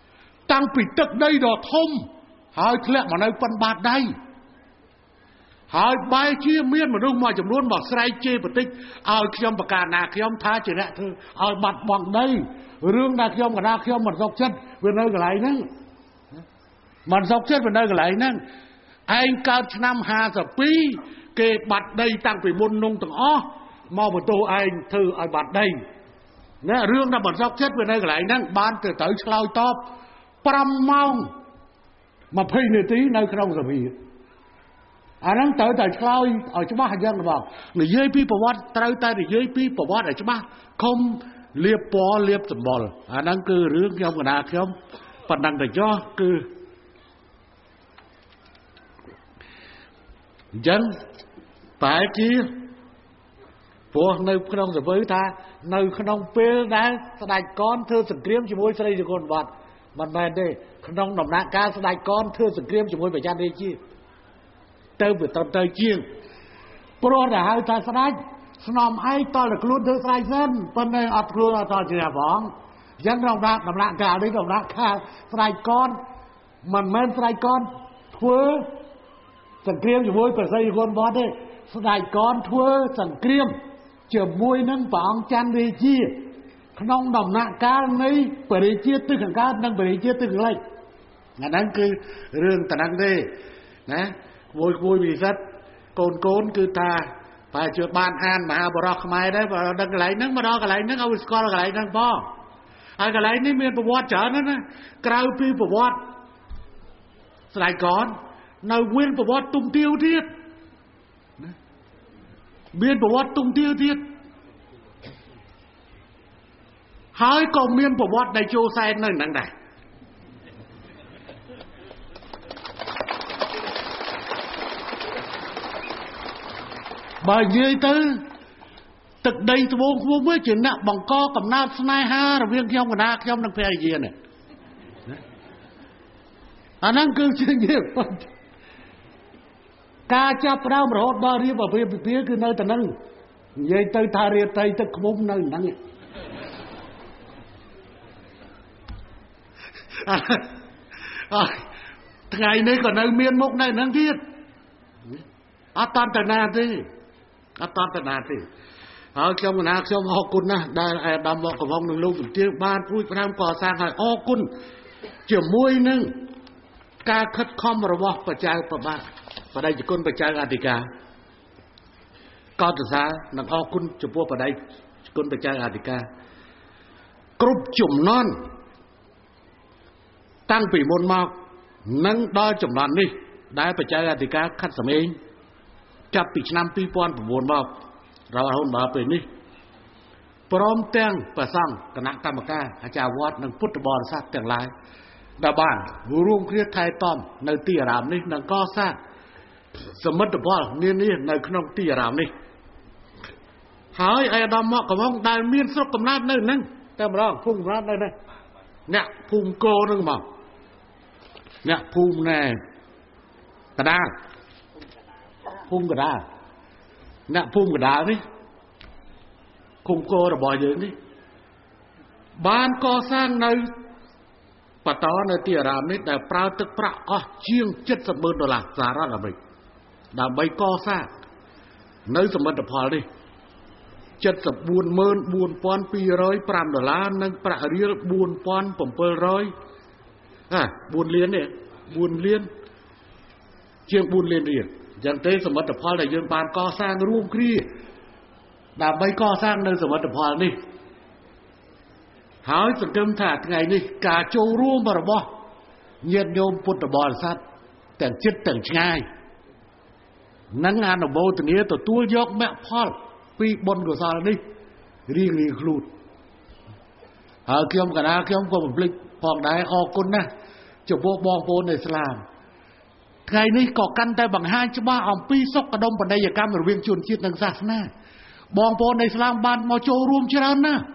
[SPEAKER 1] តាំងពីទឹកដីដ៏ធំហើយធ្លាក់មកនៅប៉ុនបាតដៃហើយបែរជាមានមនុស្សមួយចំនួនមកស្រែកជេរបន្តិចឲ្យខ្ញុំប្រកាសណាខ្ញុំថាជាអ្នកធ្វើឲ្យបាត់បង់ដីរឿងដែលខ្ញុំកណ្ដាលខ្ញុំមិនសុខចិត្តវានៅកន្លែងហ្នឹងមិនសុខចិត្តវានៅកន្លែងហ្នឹងឯងកើតឆ្នាំ52គេបាត់ដីតាំងពីមុននងទាំងអស់មកបន្ទោសឯងធ្វើឲ្យបាត់ដីណារឿងដែលមិនសុខចិត្តវានៅកន្លែងហ្នឹងបានទៅត្រូវឆ្លើយតប5ម៉ោង20នាទីនៅក្នុងសភាអាហ្នឹងត្រូវតែឆ្លើយឲ្យច្បាស់អញ្ចឹងបងនិយាយពីប្រវត្តិត្រូវតែនិយាយពីប្រវត្តិឲ្យច្បាស់ខំលៀបពណ៌លៀបសម្បុរអាហ្នឹងគឺរឿងខ្ញុំកណ្ដាលខ្ញុំប៉ុណ្ណឹងទៅចុះគឺអញ្ចឹងតែជាព្រោះនៅក្នុងសភៅថានៅក្នុងពេលដែលស្ដេចកនធ្វើសង្គ្រាមជាមួយស្រីសុគន្ធវត្តមិនមែនទេក្នុងដំណាក់កាលស្ដេចកនធ្វើសង្គ្រាមជាមួយប្រចាំរាជាទៅវាត្រឹមត្រូវជាងព្រោះតែហៅថាស្ដេចស្នំឯងតតែខ្លួនធ្វើស្រេចសិនប៉ុន្តែអត់ខ្លួនអត់តជ្រះផងអញ្ចឹងដំណាក់កាលនេះដំណាក់កាលស្ដេចកនមិនមែនស្ដេចកនធ្វើសង្គ្រាមជាមួយព្រះសីហនុវត្តទេស្ដេចកនធ្វើសង្គ្រាមជាមួយនឹងព្រះអង្គច័ន្ទរាជាក្នុងដំណាក់កាលនៃព្រះរាជាទិសខាងកើតនិងព្រះរាជាទិសខាងលិចអាហ្នឹងគឺរឿងតែហ្នឹងទេណាមួយពិសេសកូនគឺថាបើជឿបានអានមហាបរោះខ្មែរដែរបើដល់កន្លែងហ្នឹងមកដល់កន្លែងហ្នឹងឲ្យស្គាល់កន្លែងហ្នឹងផងហើយកន្លែងនេះមានប្រវត្តិច្រើនណាស់ក្រៅពីប្រវត្តិស្ដេចកននៅមានប្រវត្តិទុំទាវទៀតមានប្រវត្តិទុំទាវទៀតហើយក៏មានប្រវត្តិដែលចូលសែននៅហ្នឹងដែរបើនិយាយទៅទឹកដីត្បូងឃ្មុំវិញជាអ្នកបង្កកំណើតស្នេហារវាងខ្ញុំកណ្ដាលខ្ញុំនិងភរិយានេះអាហ្នឹងគឺជានិយាយការចាប់ផ្ដើមរហូតដល់រៀបអភិភិភាគឺនៅតែហ្នឹងនិយាយទៅថារាត្រីទឹកឃ្មុំនៅហ្នឹងថ្ងៃនេះក៏នៅមានមុខនៅហ្នឹងទៀតអត់តាន់តាណាទេហើយខ្ញុំកណាខ្ញុំអរគុណណាស់ដែលអាដាមមកកំងនឹងលោកជំទាវបានព្រួយផ្ដើមកសាងឲ្យអរគុណជាមួយនឹងការខិតខំរបស់ប្រជាប្របដិជគុណប្រជាអធិការកោតសរនិងអរគុណចំពោះបដិជគុណប្រជាអធិការគ្រប់ជំនាន់តាំងពីមុនមកនិងដល់ចំនួននេះដែលប្រជាអធិការខិតសម្លេងចាប់ពីឆ្នាំ2009មករហូតដល់ពេលនេះព្រមទាំងប្រសង់គណៈកម្មការអាចារ្យវត្តនិងពុទ្ធបរិស័ទទាំងឡាយដែលបានរួមគ្នាថែទាំនៅទីអារាមនេះនិងកសាងសមិទ្ធផលនានានៅក្នុងទីអារាមនេះហើយអាដាមមកកំងដែលមានស្រុកកំណើតនៅហ្នឹងតែម្ដងភូមិកំណើតនៅហ្នឹងអ្នកភូមិគោហ្នឹងមកអ្នកភូមិណែកដាលភូមិកដាលអ្នកភូមិកដាលនេះគុំគោរបស់យើងនេះបានកសាងនៅបន្តនៅទីអារាមនេះដែលប្រើទឹកប្រាក់អស់ជាង$70,000សហរដ្ឋអាមេរិកដើម្បីកសាងនៅសមិទ្ធផលនេះ$74,4205និងប្រាក់រៀល$4,700 4លាននេះ4លានជាង4លានរៀលយ៉ាងទេសមិទ្ធផលដែលយើងបានកសាងរួមគ្នាដើម្បីកសាងនៅសមិទ្ធផលនេះហើយសង្ឃឹមថាថ្ងៃនេះការចូលរួមរបស់ញាតិញោមពុទ្ធបរិស័ទទាំងជិតទាំងឆ្ងាយនឹងអនុមោទនាទទួលយកមគ្គផលពីបុណ្យកុសលនេះរៀងៗខ្លួនហើយខ្ញុំកណាខ្ញុំក៏បំភ្លេចផងដែរអរគុណណាស់ចំពោះបងប្អូនឥស្លាមថ្ងៃនេះក៏កាន់តែបង្ហាញច្បាស់អំពីសុខដុមបដិយកម្មរវាងជនជាតិនិងសាសនាបងប្អូនឥស្លាមបានមកចូលរួមច្រើនណាស់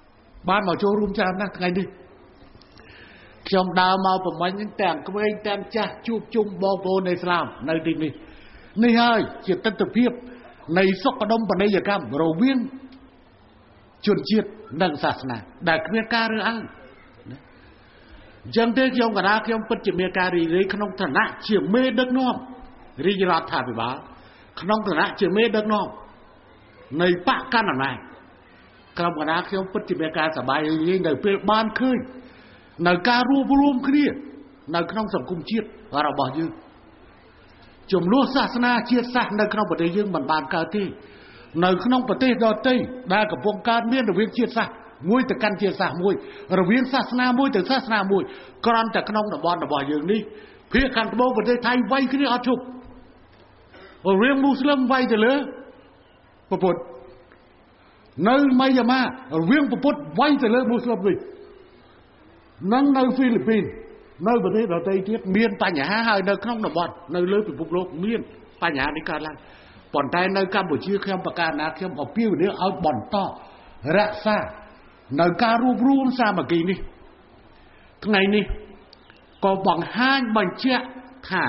[SPEAKER 1] ថ្ងៃនេះខ្ញុំដើរមកប្រមាញ់ទាំងក្មេងទាំងចាស់ជួបជុំបងប្អូនឥស្លាមនៅទីនេះនេះហើយជាទស្សនវិជ្ជានៃសុខដុមបដិយកម្មរវាងជនជាតិនិងសាសនាដែលគ្មានការរើសអើងអញ្ចឹងទេខ្ញុំពិតជាមានការរីករាយក្នុងឋានៈជាមេដឹកនាំរាជរដ្ឋាភិបាលขนมฐานะเจเมดักน้องในปะกันอะไรกรรมการเขาปฏิบัติการสบายยิ่งในเปลี่ยนบ้านขึ้นในการรวมขึ้นในขนมสังคมชีพเราบอกยืนจมล้วนศาสนาเชียร์ศาสในขนมประเทศยังบานการที่ในขนมประเทศดอตี้ได้กับวงการเมียนระเวียนเชียร์ศาสมวยแต่กันเชียร์ศาสมวยระเวียนศาสนามวยแต่ศาสนามวยกรอนแต่ขนมระบอยืนนี้เพื่อการโบประเทศไทยไว้ขึ้นอาชุบเรื่องมุสลิมไว้แต่เลยประพุทธในไม่ยามาเรื่องประพุทธไว้แต่เลยมุสลิมเลยนั่งในฟิลิปปินส์ในประเทศเราใจเทียบเมียนปัญหาให้ในขนมระบอดในเลือดเป็นพวกโลกเมียนปัญหาในการละปอนใจในกัมพูชีเข้มประการนะเข้มเอาปิ้วเนี่ยเอาบ่อนต่อรักษาในการรวมสามัคคีนี่ทั้งไงนี่ก็บังห้างบังเจ้าค่ะ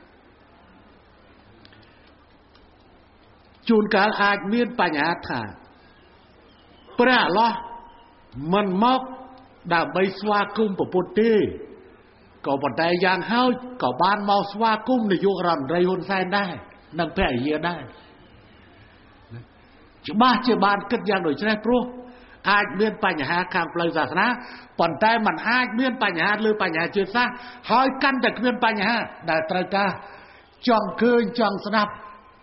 [SPEAKER 1] จูนการอาจเมียนปัญหาค่ะประล้อมันมอกดาบใบสวากุมปปุตติก็ปอนใจยางเฮาก็บ้านเมาสวากุมในยุครันไรฮุนไซน์ได้นั่งแผ่เยียได้จะบ้านกิดอย่างโดยใช่ไหมพวกอาจเมียนปัญหาข้างปลายศาสนาปอนใจมันอาจเมียนปัญหาหรือปัญหาเชื่อซะหอยกันแต่เมียนปัญหาได้ตระกาจ้องคืนจ้องสนับ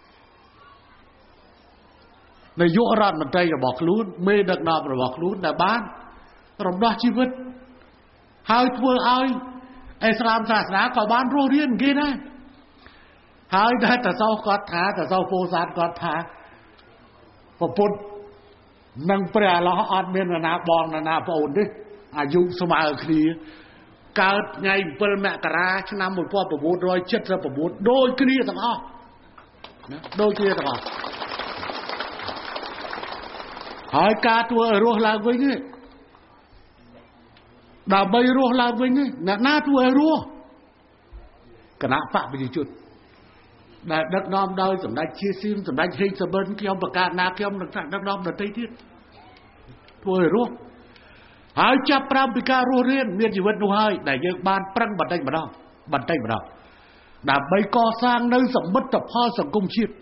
[SPEAKER 1] ในยุครันมันใจจะบอกลุ้นไม่ดักนอบจะบอกลุ้นในบ้านรำดับชีวิตหอยทัวร์เอาอิสลามศาสนาก่อบ้านรู้เรียนกี่นะหายได้แต่เศร้ากอดขาแต่เศร้าโฟซานกอดขาพอปุ๊บนังเปรี้ยเราอัดเมียนนาบองนาปอนดิอายุสมัยคดีเกิดไงเปิลแมกราชนำหมดพ่อประบุโดยเช็ดระประบุโดยคดีต่างอ้อโดยคดีต่างอ้อหายกาตัวรัวลาไว้นี่ดาบใบรัวลาไว้นี่หน้าตัวรัวคณะปะไปจุดได้ดักน้อมโดยสำนักชีซิมสำนักเฮงสเบิร์นเกี่ยวประกาศนาเกี่ยวดักน้อมดักที่ทั่วรู้หายจับปรามปิการูเรียนเมียนชีวิตนู่ให้ได้เยอะบานปรังบันไดมาดอกดาบใบก่อสร้างในสมบัติพ่อสังคมชีพ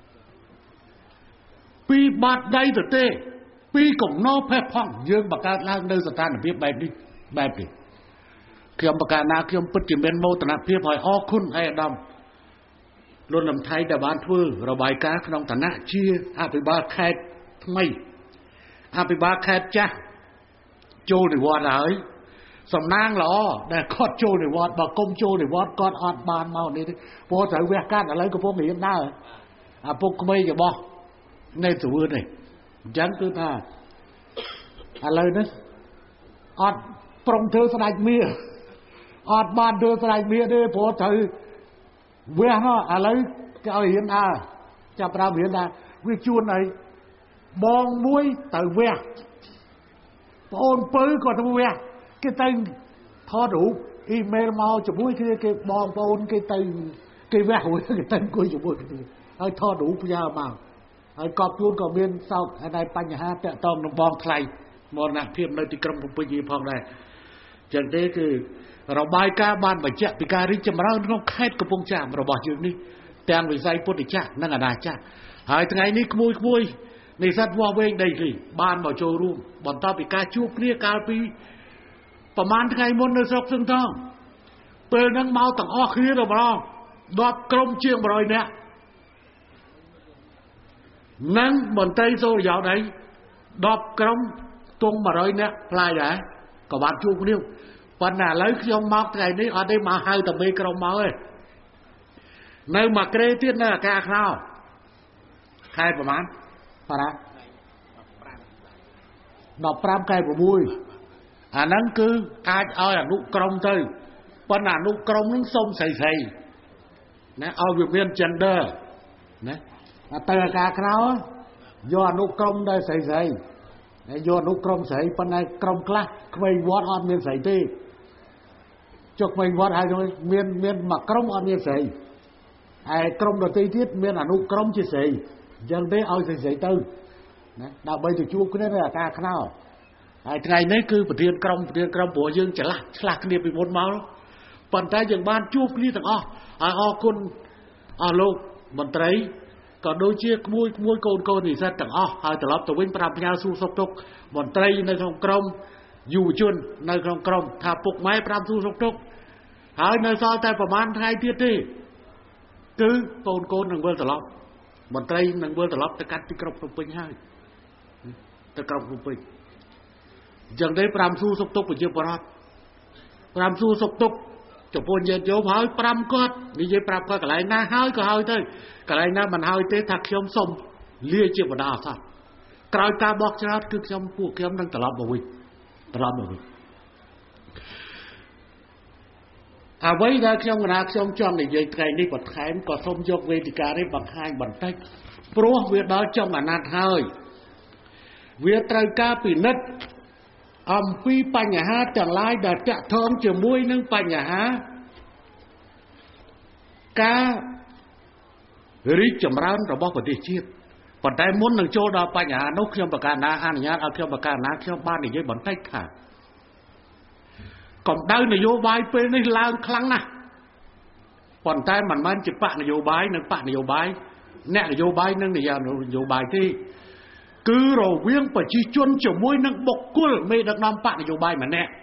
[SPEAKER 1] ปีบาดใดตัวเต้ปีกงนอแพร่พ่องเยื่อประกาศล่างในสถานเพียบแบบนี้เกี่ยวประกาศนาเกี่ยวปฏิเมนโมตนาเพียบหอยอ้อคุณไอ้ดำรถลำไทยแต่บ้านทั่วระบายการขนมฐานะเชียอาไปบ้าแคดไม่อาไปบ้าแคดจ้ะโจในวัดเลยสำนางหรอแต่กอดโจในวัดบอกกมโจในวัดกอดอดบานเมาเนี่ยพอใส่แวกกันอะไรก็พวกนี้ได้พวกไม่จะบอกในตัวนี่จังคือท่าอะไรนะอดปรงเธอสลายเมียอดบานเธอสลายเมียเนี่ยพอใส่เวฮะอะไรก็เอาเห็นจับเราเห็นวิจูนไหนบองมวยแต่เวปอนปื้อก่อนตัวเวcái tên thọ đủ email mau chụp mũi cái bong pon cái vé hụi cái tên của chụp mũi ai thọ đủ bây giờ mà ai cọp chuôn cọp biên sau ai nàyปัญหาแต่ต้องนบองใครมรณะเพียบในที่กรมปุยีพองได้จังนี้คือเราใบกาบ้านใบเจ้าปีการิจมาเราต้องแคดกระพงจ่าเราบอกอย่างนี้แต่งวิสัยพุทธิจ้านั่งอาณาจ้าหายทั้งไงนี้ขโมยในสัตว์ว่าเวงได้เลยบ้านบ่โจรุ่มบ่อนต้อปีกาจูบเรียกาปีประมาณทั้งไงมนในซอกซึ่งท้องเปิดนังเมาต่างอ้อคืนเราบ้องดอกกลมเชียงบรอยเนี่ยนั่งบนไตโซยาวไหนดอกกลมตรงบรอยเนี่ยลายไหนก็บ้านจูบนิ้วปัญหาเลยขยมมาไงนี้เอาได้มาให้แต่ไม่กลมมาเลยในมาเกรตินเนี่ยแกข้าวใครประมาณปะนะดอกปรามใครประมุยอันนั้นคือการเอาอย่างนุกรมเตยปัญหานุกรมนั้นส้มใส่นะเอาอยู่เรียนเจนเดอร์นะเตยกาข้าวย้อนนุกรมได้ใส่ย้อนนุกรมใส่ปัญหากรมกล้าใครวอดออนเมียนใส่ตีจกไม่วอดให้ด้วยเมียนมากรมออนเมียนใส่ไอ้กรมดนตรีทิศเมียนอนุกรมจีใส่ยังได้เอาใส่ตื้อนะดาวใบตัวชูก็ได้เรื่องการข้าวไอ้ไงนี่คือประเทศกรมบัวยังจะลักเนี่ยไปหมดเมาปัญหาอย่างบ้านชูนี่ต่างอ้อคุณลูกมนตรี còn đôi chia môi côn thì rất chẳng hơi từ lót từ bên pram nhau su sốc trúc bọn tây nơi trong crom dù chuồn nơi trong crom thả phục máy pram su sốc trúc hơi nơi sau tayประมาณ 2 tiết đi cứ côn đừng vươn từ lót bọn tây đừng vươn từ lót tới cắt tí crom không pin hai tới crom không pin chẳng đấy pram su sốc trúc của chưa bọt pram su sốc trúc chụp buồn giờ chỗ hỏi pram cốt đi về pram cốt cái này na hơi có hơi thôi cái này na mình hơi thế thật trong sông lia chịu vào đào sao cày cá bóc cho nó cứ trong cuộc kiếm đang tập bảo vệ à vậy ra trong trong này vậy cái này còn khai còn không dọc về thì cả đấy bằng hai bàn tay pro việc đó trong là nát hơi việc cày cá bị nứtពីបញ្ហាទាំងឡាយដែលតាក់ទងជាមួយនឹងបញ្ហាការរីកចម្រើនរបស់ប្រទេសជាតិប៉ុន្តែមុននឹងចូលដល់បញ្ហានោះខ្ញុំប្រកាសណាអនុញ្ញាតឲ្យខ្ញុំប្រកាសណាខ្ញុំបាននិយាយបន្តិចថាកម្ដៅនយោបាយពេលនេះឡើងខ្លាំងណាស់ប៉ុន្តែមិនមែនជាបកនយោបាយនិងបកនយោបាយអ្នកនយោបាយនិងនយោបាយទេគឺរវាងប្រជាជនជាមួយនឹងបុគ្គលមេដឹកនាំបកនយោបាយម្នាក់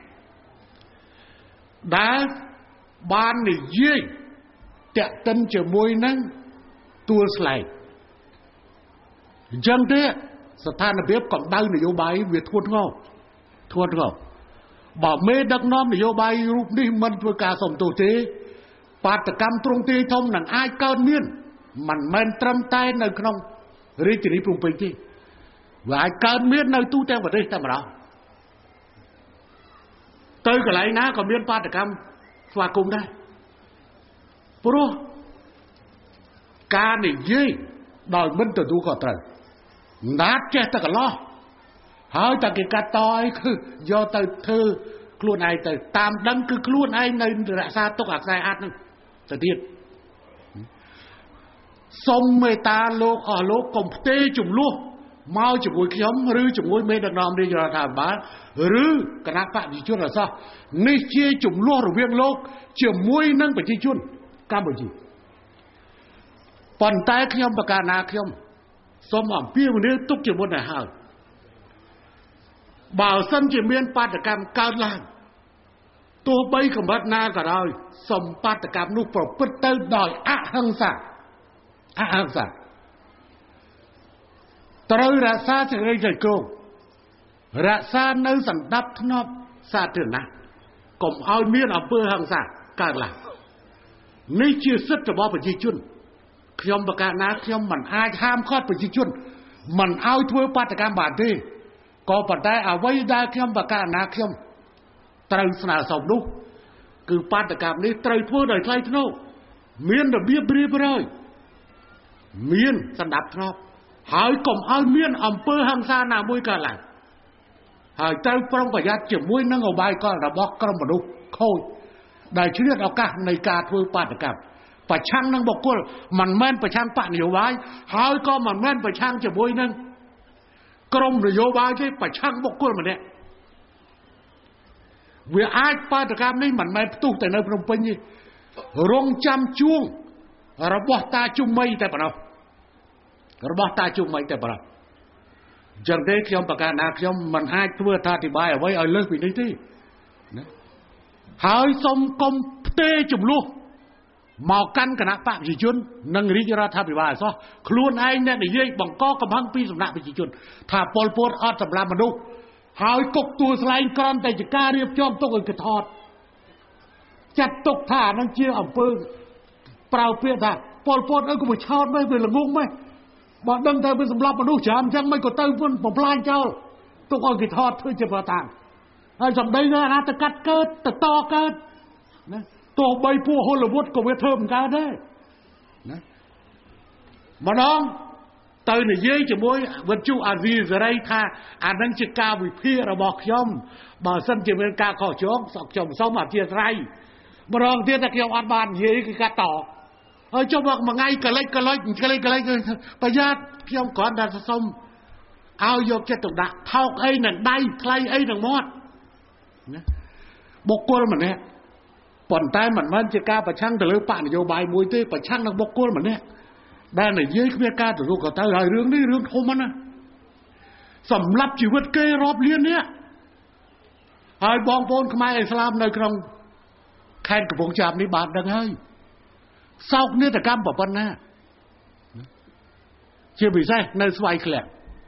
[SPEAKER 1] ដែលបាននិយាយតាក់ទិនជាមួយនឹងទួលស្លែងអញ្ចឹងទេស្ថានភាពកម្ដៅនយោបាយវាធ្ងន់ធ្ងរបើមេដឹកនាំនយោបាយរូបនេះមិនធ្វើការសំទោសទេបាតកម្មទ្រង់ទ្រាយធំនឹងអាចកើតមានមិនមែនត្រឹមតែនៅក្នុងរាជធានីភ្នំពេញទេវាអាចកើតមាននៅទូទាំងប្រទេសតែម្ដងទៅកន្លែងណាក៏មានបាតកម្មស្វាគមន៍ដែរព្រោះការនិយាយដោយមិនទទួលខុសត្រូវណាត់ចេះតែកន្លោះហើយតែគេកាត់តឲ្យគឺយកទៅធ្វើខ្លួនឯងទៅតាមដឹងគឺខ្លួនឯងនៅរក្សាទុកអាខ្សែអាចហ្នឹងទៅទៀតសូមមេត្តាលោកអស់លោកកុំផ្ទេរចំនួនមកជាមួយខ្ញុំឬជាមួយមេដឹកនាំរាជរដ្ឋាភិបាលឬគណៈបព្វជិជនអសោះនេះជាចំនួនរវាងលោកជាមួយនឹងប្រជាជនកម្ពុជាប៉ុន្តែខ្ញុំប្រកាសណាខ្ញុំសូមអំពាវនាវទុកជាមុនទៅហើយបើសិនជាមានបាតកម្មកើតឡើងទោះបីកម្រិតណាក៏ដោយសូមបាតកម្មនោះប្រព្រឹត្តទៅដោយអហិង្សាត្រូវរក្សាសេចក្តីស្រែកគ្រោករក្សានៅសណ្ដាប់ធ្នាប់សាធារណៈកុំឲ្យមានអំពើហិង្សាកើតឡើងនេះជាសិទ្ធិរបស់ប្រជាជនខ្ញុំប្រកាសណាខ្ញុំមិនអាចហាមឃាត់ប្រជាជនមិនឲ្យធ្វើបាតកម្មបានទេក៏ប៉ុន្តែអ្វីដែលខ្ញុំប្រកាសណាខ្ញុំត្រូវស្នើសុំនោះគឺបាតកម្មនេះត្រូវធ្វើដោយថ្លៃថ្នូរមានរបៀបរៀបរយមានសណ្ដាប់ធ្នាប់ហើយកុំឲ្យមានអំពើហិង្សាណាមួយកើតឡើងហើយត្រូវប្រុងប្រយ័ត្នជាមួយនឹងឧបាយកលរបស់ក្រុមមនុស្សខូចដែលឆ្លៀតឱកាសនៃការធ្វើបាតកម្មប្រឆាំងនឹងបុគ្គលមិនមែនប្រឆាំងបកនយោបាយហើយក៏មិនមែនប្រឆាំងជាមួយនឹងក្រុមនយោបាយទេប្រឆាំងបុគ្គលម្នាក់វាអាចបាតកម្មនេះមិនមែនផ្ទុះតែនៅភ្នំពេញទេរងចាំជួងរបស់តាជុំមីតែប៉ុណ្ណោះចឹងទេខ្ញុំប្រកាសណាខ្ញុំមិនអាចធ្វើអធិប្បាយអ្វីឲ្យលើសពីនេះទេណាហើយសូមកុំផ្ទេរចំនួនមកកាន់គណៈបព្វជិជននិងរាជរដ្ឋាភិបាលអសោះខ្លួនឯងអ្នកនិយាយបង្កកំហឹងពីសំណាក់ប្រជាជនថាប៉ុលពតអត់សម្រាប់មនុស្សហើយគុកទួលស្លែងក្រំតែជាការរៀបចំទុកឲ្យកថតចាត់ទុកថានឹងជាអំពើប្រៅពាក្យថាប៉ុលពតអើក៏មកឆោតមិនវាល្ងងមិនបើដឹងតែវាសម្លាប់មនុស្សច្រើនអញ្ចឹងមិនក៏ទៅវិញបំផ្លាញចោលទុកឲ្យគេថតធ្វើជាប្រតាំងហើយសម្ដីនៅអនាគតកើតតកើតណាទោះបីពួកហូលីវូដក៏វាធ្វើមិនកើតដែរណាម្ដងទៅនិយាយជាមួយវិទ្យុអាស៊ីសេរីថាអានឹងជាការវិភាគរបស់ខ្ញុំបើសិនជាមានការខុសឆ្គងខ្ញុំសូមអធិស្ឋានម្ដងទៀតតែខ្ញុំអត់បាននិយាយគឺកាត់តហើយចុះមកមួយថ្ងៃកលិចប្រយ័ត្នខ្ញុំគ្រាន់តែសុំឲ្យយកចិត្តទុកដាក់ថោកអីនឹងដៃថ្លៃអីនឹងមាត់ណាបុគ្គលម្នាក់ប៉ុន្តែមិនមែនជាការប្រឆាំងទៅលើបកនយោបាយមួយទេប្រឆាំងនឹងបុគ្គលម្នាក់ด้านไหนเย้ยเมียการตัวลูกก็ตายเรื่องนี้เรื่องโทมันนะสำหรับชีวิตเกรอบเลี้ยนเนี่ยไอ้บองโปนขมายอิสลามในครั้งแข่งกับพงจามนี้บาดดังให้เศร้าเนี่ยแต่กรรมปะปนนะเชื่อไปใช่ในสวายแคล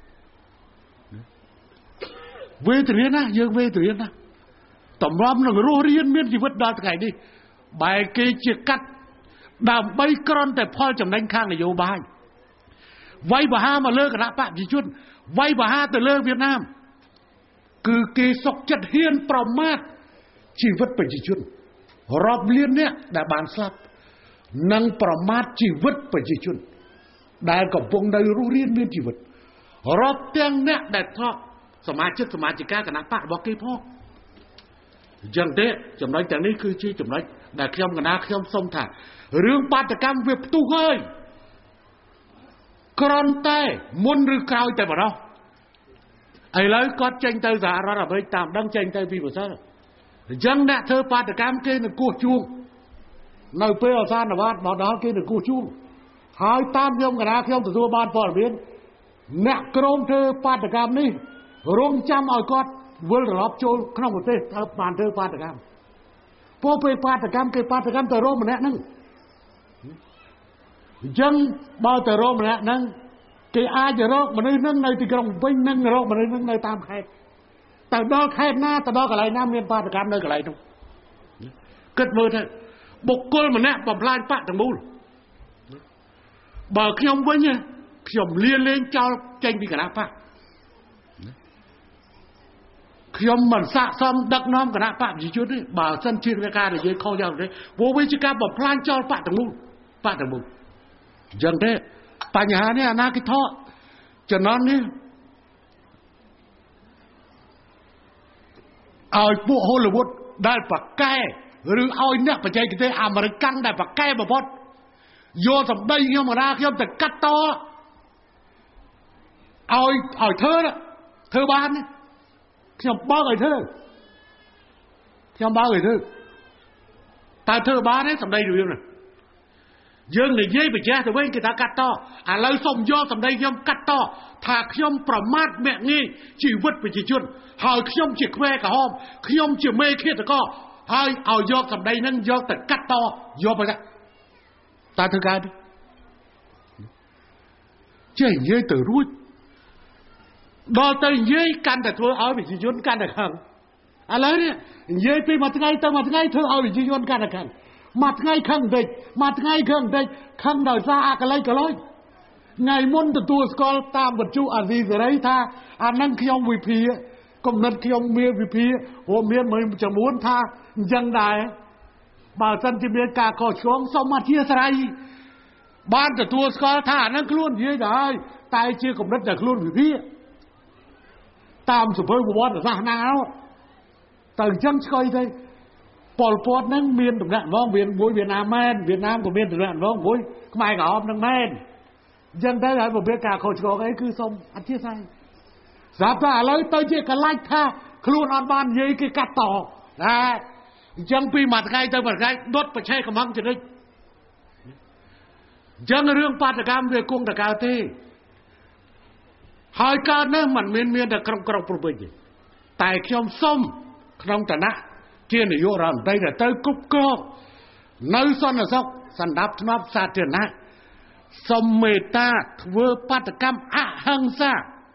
[SPEAKER 1] เวทเรียนนะยังเวทเรียนนะต่อมรำหนึ่งรู้เรียนเมียนชีวิตดาวไงดิใบเกจิกัดดำใบกรอนแต่พ่อจำแนงข้างในโยบายไว้บ่ามาเลิกกันละปะจีชุนไว้บ่าแต่เลิกเวียดนามคือเกศกจัดเฮียนประมาทชีวิตเป็นจีชุนรอบเลียนเนี่ยได้บานสลับนังประมาทชีวิตเป็นจีชุนได้กับวงได้รู้เรียนเมียนชีวิตรอบเตียงเนี่ยได้ทอสมาชิกากันนะปะบอกกี่พ่อจังเตะจำไรจากนี้คือชื่อจำไรได้ขยมกันนะขยมส้มถ่าเรื่องปาฐกรรมเว็บตู้เฮ้ยกรอนเต้มุนหรือกาวแต่บ่เราไอ้เลยก็เจงเตยสาระไปตามดังเจงเตยพี่บุษย์จังเนี่ยเธอปาฐกรรมเกณฑ์กู้จูงในเปรี้ยวซานนวัดบอกน้องเกณฑ์กู้จูงหายตามยมกันนะขยมตัวบ้านปอดเบียนเนี่ยกรมเธอปาฐกรรมนี่รงจำเอาก็เวลรอบโจขนมเต้เธอปานเธอปาฐกรรมพอไปปาฐกรรมเกปาฐกรรมแต่โรมเนี่ยนั่งยังbaoแต่โรมเนี่ยนั่งเกอาจะโรคมันนั่งในที่กรงวิ่งนั่งโรคมันนั่งในตามแคบแต่ดอกแคบหน้าแต่ดอกอะไรน้ำเมียนปาฐกรรมเลยอะไรทุกเกิดมือเธอบุกกลมันเนี่ยปลายปะตั้งมูลบ่ขยมไว้เนี่ยขยมเลี้ยงเจ้าเจงที่กระนาปะขยมมันสะสมดักน้อมกระนาปะจีจุดนี่บ่าวสั้นชีวิตการเดี๋ยวยืนข้อยาวเลยวัววิจิกาบอกพลานเจ้าปะตั้งมูลปะตั้งมูลยังได้ปัญหาเนี่ยนาคิดท้อจะนอนนี่เอาพวกฮอลลีวูดได้ปักแก้หรือเอาเนี่ยปัจจัยกิจอเมริกันได้ปักแก้มาพอดโยสับได้เงี้ยมาได้เงี้ยแต่กัดต่อเอาเธอน่ะเธอบ้านเนี่ยเงี้ยบ้าเลยเธอเงี้ยบ้าเลยเธอแต่เธอบ้านเนี่ยสับได้ดูยังไงยังในเย่ไปแย่แต่เว้นกิจกัดต่ออะไรส่งย่อสับได้เงี้ยกัดต่อถ้าเงี้ยประมาทแม่งี้ชีวิตไปจีจุนหายเงี้ยจีแควกับห้อมเงี้ยจีเมฆเขี้ยแต่ก็หายเอายอสับได้นั่งยอแต่กัดต่อยอไปละตาเธอการเจ๊เย่ตื่นรู้ดอเตยเย่กันแต่เธอเอาไปจีจุนกันแต่ขังอะไรเนี่ยเย่ไปมาทั้งไงแต่มาทั้งไงเธอเอาไปจีจุนกันแต่ขังมาทั้งไงขังเด็กมาทั้งไงขังเด็กขังดาวซาอะไรก็ร้อยไงมนต์ตัวสกอลตามบรรจุอาซีอะไรท่าอันนั้นขยมวิพีก็นั่นขยมเมียวิพีโอ้เมียเหมือนจะม้วนท่ายังได้บ่าวสันติเมียกาขอช่วงสมมาเทียสไรบ้านแต่ตัวสกอลท่านั้นคล้วนเยอะได้ตายเชื่อกับนัดแต่คล้วนวิพีตามสุภาพบุรุษแต่สหนาวแต่จังสกอยได้ปอลปอดนั่งเมียนตรงนั้นร้องเวียนบุยเวียดนามแมนเวียดนามกับเมียนตรงนั้นร้องบุยขมายกับออมนั่งแมนยังได้หลายผมเบียกาขอช่วงไอ้คือสมอันที่ใส่สาบาเลยเตยเจ๊กันไล่ท่าคล้วนอันบ้านเยอะคือกัดต่อนะยังปีหมัดไงแต่หมัดไงดดไปใช้กำลังจะได้ยังเรื่องปาฐกรรมเรื่องกงตะการที่หายการเนี่ยมันเมียนแต่กรองปรุบไปแต่ขยมส้มขนมแต่นะเกี่ยนโยรำได้แต่เตยกุ๊บกรอบในส่วนนั้นสันดับทนับซาเทียนะสมเมตตาเวอปาฐกรรมอะหังซา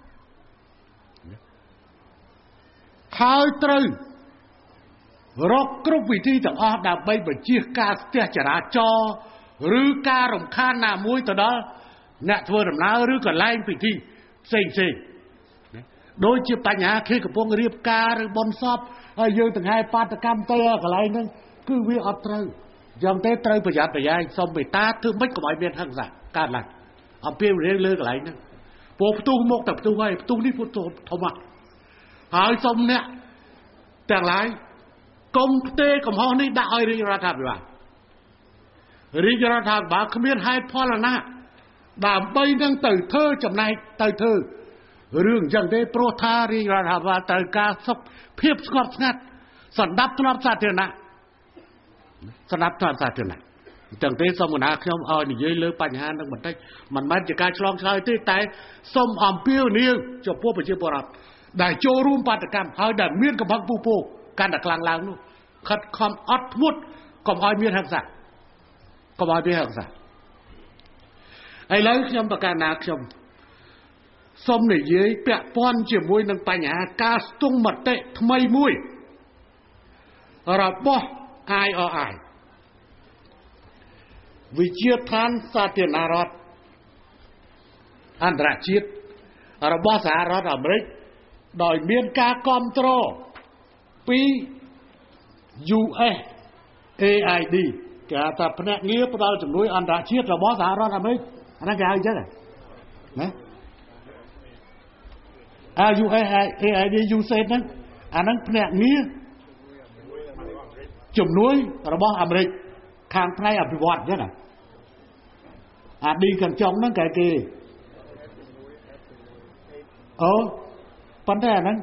[SPEAKER 1] หายตรึรกกรุบวิธีต่างอดาบใบบเจียกาเตียจราจรหรือการรำคาญหน้ามวยต่อดอเนี่ยทัวร์ดำน้ำหรือก็ไล่พิธีเซ็งโดยจีปัญหาคือกับพวกเรียบการหรือบนซอบยืนต่างให้ปาฐกรรมเตะอะไรนั่นคือวิอัตรึยังเตะตรึประหยัดประหยัดสมเมตตาถึงไม่ก็หมายเบียนทั้งสักการหลักเอาเปรี้ยวเรื่องเลือกอะไรนั่นพวกประตูมกแต่ประตูไว้ประตูนี่ประตูธรรมะหายสมเนี่ยแต่หลายกรมเตะกับห้องนี้ได้ริยรัฐบาลริยรัฐบาลขมิ้นให้พ่อละนะดาบใบนั่งตื่นเธอจำนายตื่นเธอเรื่องยังได้โปรธาริยรัฐบาลตื่นกาศเพียบสงบสงัดสันดับทนับสาเทนะสันดับทนับสาเทนะจังเตสมุนาขยมเอานี่เยอะเลยปัญหาทั้งหมดได้มันมันจะการฉลองชายที่แต่สมอมเปียวนี่จะพวกไปเชื่อปรัดได้โจรูมปาตกรรมเอาได้เมียนกับพังปูโปการดักกลางลางนู่นขัดคำอัดมุดก็เอาเมียนหักษะก็เอาเมียนหักษะไอ้เลยขยมประการนาขยมสมนี่เยอะเปียป้อนเจียมวยนังปัญหาการตุ้งมัดเตะทำไมมวยเราบ่อายอายวิจิตรทานสาธารณรัฐอันตรจิตระบอบสหรัฐอเมริกโดยเมียนกาคอมโตรปี USAID แกแต่พนักงานประจำหน่วยอันตรจิตระบอบสหรัฐอเมริกอันนั้นแกเอาใช่ไหมนะUSAID ยูเซนนั้นอันนั้นพนักงานจุ่มหน่วยระบอบอเมริกข้างในอภิวัตใช่ไหมđi gần trong nó cái kì vấn đề nó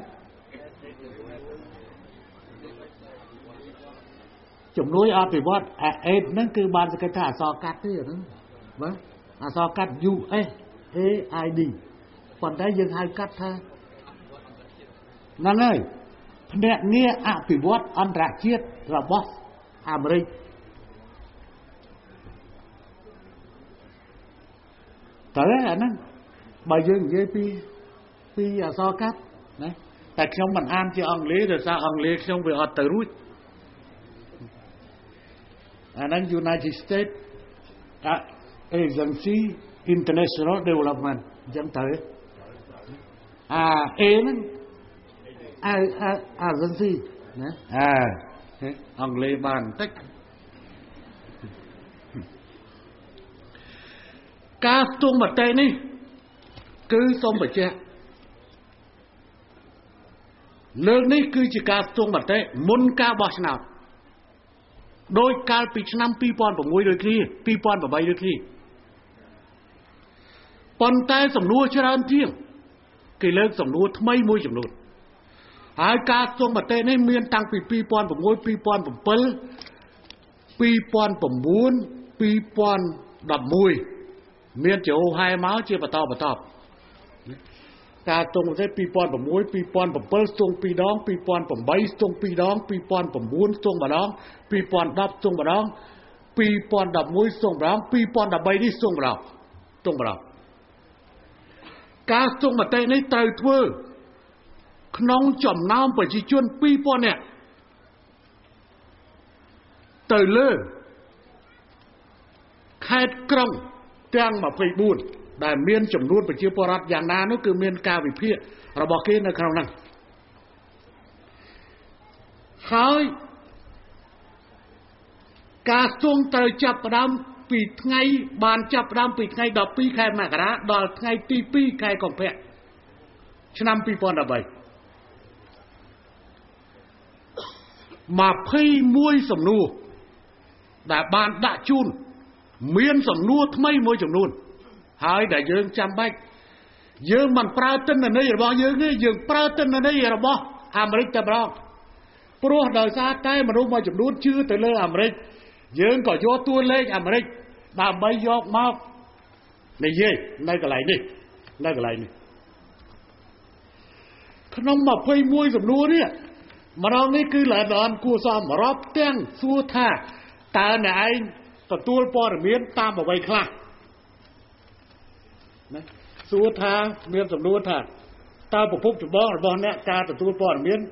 [SPEAKER 1] chủng núi ở phía bắc nó cứ ban cái thả so cắt thế rồi đó vâng so cắt USAID còn đây dừng hai cắt ha năng ơi nè nghe ở phía bắc ăn rạ chiết là boss America tới là nó bây giờ như pi so cắt đấy tại trong mình ăn chứ ăn lý rồi sao ăn lý trong về ở từ rút nó United States Agency International Development dẫn tới nó agency đấy ăn lý bàn tích cá tuông mặt tây ní cứ xông bạch che lương ní cứ chỉ cá tuông mặt tây muốn cá bọt nào đôi cá bị năm pi pon của môi đôi khi pi pon của bay đôi khi pon tay sòng nua cho ra thiêng cái lương sòng nua mấy môi sòng nua hai cá tuông mặt tây ní miên tăng pi pon của môi pi pon của pel pi pon của muốn pi pon đập môi miền châu hai máu chia bờ tọp ta tung cái pi pon bầm muối pi pon bầm pớt tung pi đón pi pon bầm bay tung pi đón pi pon bầm buôn tung bờ đón pi pon đập tung bờ đón pi pon đập muối tung bờ đón pi pon đập bay đi tung bờ đón cá tung mà tay này tay thưa nông chậm nam phải chỉ chuyên pi pon nè từ lơ khai krong trang mà phải buồn đại miền chủng luôn phải chia porat giàn na nó cứ miền cao vì phía rồi bỏ kia nó khâu năng khơi cá xuông tới chập đam bị ngay bàn chập đam bị ngay đập pi khai mà cả đó đòi ngay ti pi khai còn phẹ năm pi pon là vậy mà phi muôi sầm nua đã bàn đã chun miền sầm nua thay môi sầm nua hai đại dương chăm bách dương mình prao tin là nơi bao dương ấy dương prao tin là nơi là bao America bao pro đời xa cái mà đúng môi sầm nua chưa tới nơi America dương có vô tuôn lên America đã bay vô mau này gì đây cái này đi đây cái này đi không mà phơi môi sầm nua đi mà nó này cứ là đòn cua xòm mà rót tiếng xua tha ta nàyตัวปอดเมียนตามเอาไว้คลานะสู้ท่าเมียนสำนวนท่าตาประพบจุดบ้องบ้องเนี่ยกาตัวปอดเมียน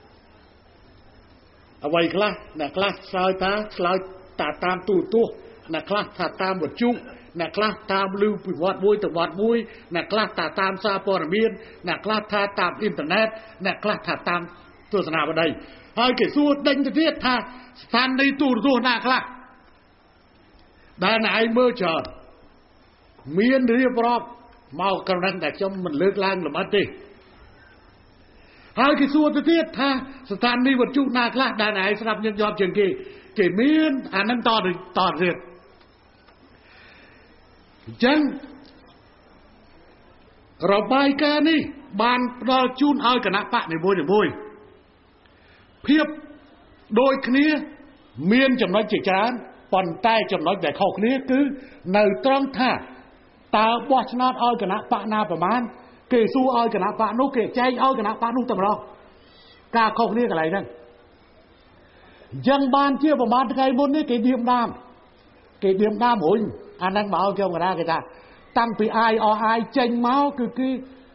[SPEAKER 1] เอาไว้คลาเนี่ยคลาสายตาสายตาตามตัวเนี่ยคลาถ้าตามบทจุเนี่ยคลาตามลืมปิวัดบุยตวัดบุยเนี่ยคลาตามซาปอดเมียนเนี่ยคลาถ้าตามอินเทอร์เน็ตเนี่ยคลาถ้าตามตัวสนามบันไดให้เกิดสู้ดังจะเทียบท่าสถานในตัวหน้าคลาได้ไหนเมื่อเช้าเมียนเรียบร้อยเมากำลังแต่จำมันเลิกล้างหรือไม่ตีหายกี่ส่วนที่ท่าสถานนี้วัดจุนาคลาได้ไหนสำหรับยังยอมเชิงกี่เมียนอันนั้นต่อเรียนจังเราไปกันนี่บานเราจูนเอากระนักปะในบุยเพียบโดยคณีเมียนจำนวนเจ็ดจานปប៉ុន្តែចំណុចដែលខុសគ្នាគឺនៅត្រង់ថាតើបោះឆ្នោតឲ្យគណៈបកណាប្រមាណគេសួរឲ្យគណៈបកនោះគេចែកឲ្យគណៈបកនោះតែម្ដងការខុសគ្នាកន្លែងហ្នឹងយ៉ាងបានជាប្រមាណថ្ងៃមុននេះគេឌៀមដាមរុញអាហ្នឹងមកខ្ញុំកណ្ដាលគេថាតាំងពីIRIចេញមកគឺគេ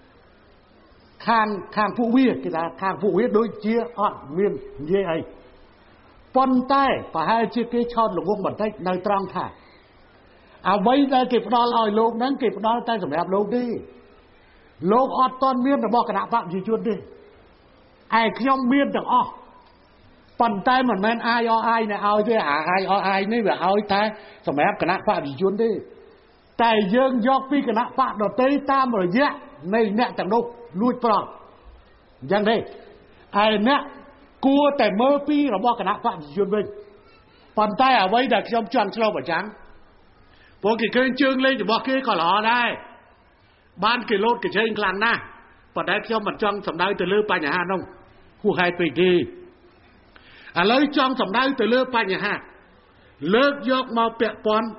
[SPEAKER 1] ខាងពួកវាគេថាខាងពួកវាដូចជាអត់មាននិយាយអីប៉ុន្តែប្រហែលជាគេឆោតល្ងងបន្តិចនៅត្រង់ថាអ្វីដែលគេផ្ដល់ឲ្យលោកហ្នឹងគេផ្ដល់តែសម្រាប់លោកទេលោកអត់ទាន់មានរបស់គណៈបកប្រជាជនទេឯខ្ញុំមានទាំងអស់ប៉ុន្តែមិនមែនIRI ណែឲ្យទេIRI នេះវាឲ្យតែសម្រាប់គណៈបកប្រជាជនទេតែយើងយកពីគណៈបកដទៃតាមរយៈនៃអ្នកទាំងនោះលួចប្រត់អញ្ចឹងទេឯអ្នកគួរតែមើលពីរបស់គណៈបកប្រជាជនវិញប៉ុន្តែអ្វីដែលខ្ញុំចង់ឆ្លុះបញ្ចាំងព្រោះគេឃើញជើងលេងរបស់គេក៏ល្អដែរបានគេលោតកញ្ជែងខ្លាំងណាស់ប៉ុន្តែខ្ញុំមិនចង់សម្ដៅទៅលើបញ្ហានោះហួសហេតុពេកទេឥឡូវចង់សម្ដៅទៅលើបញ្ហាលើកយកមកពាក់ព័ន្ធ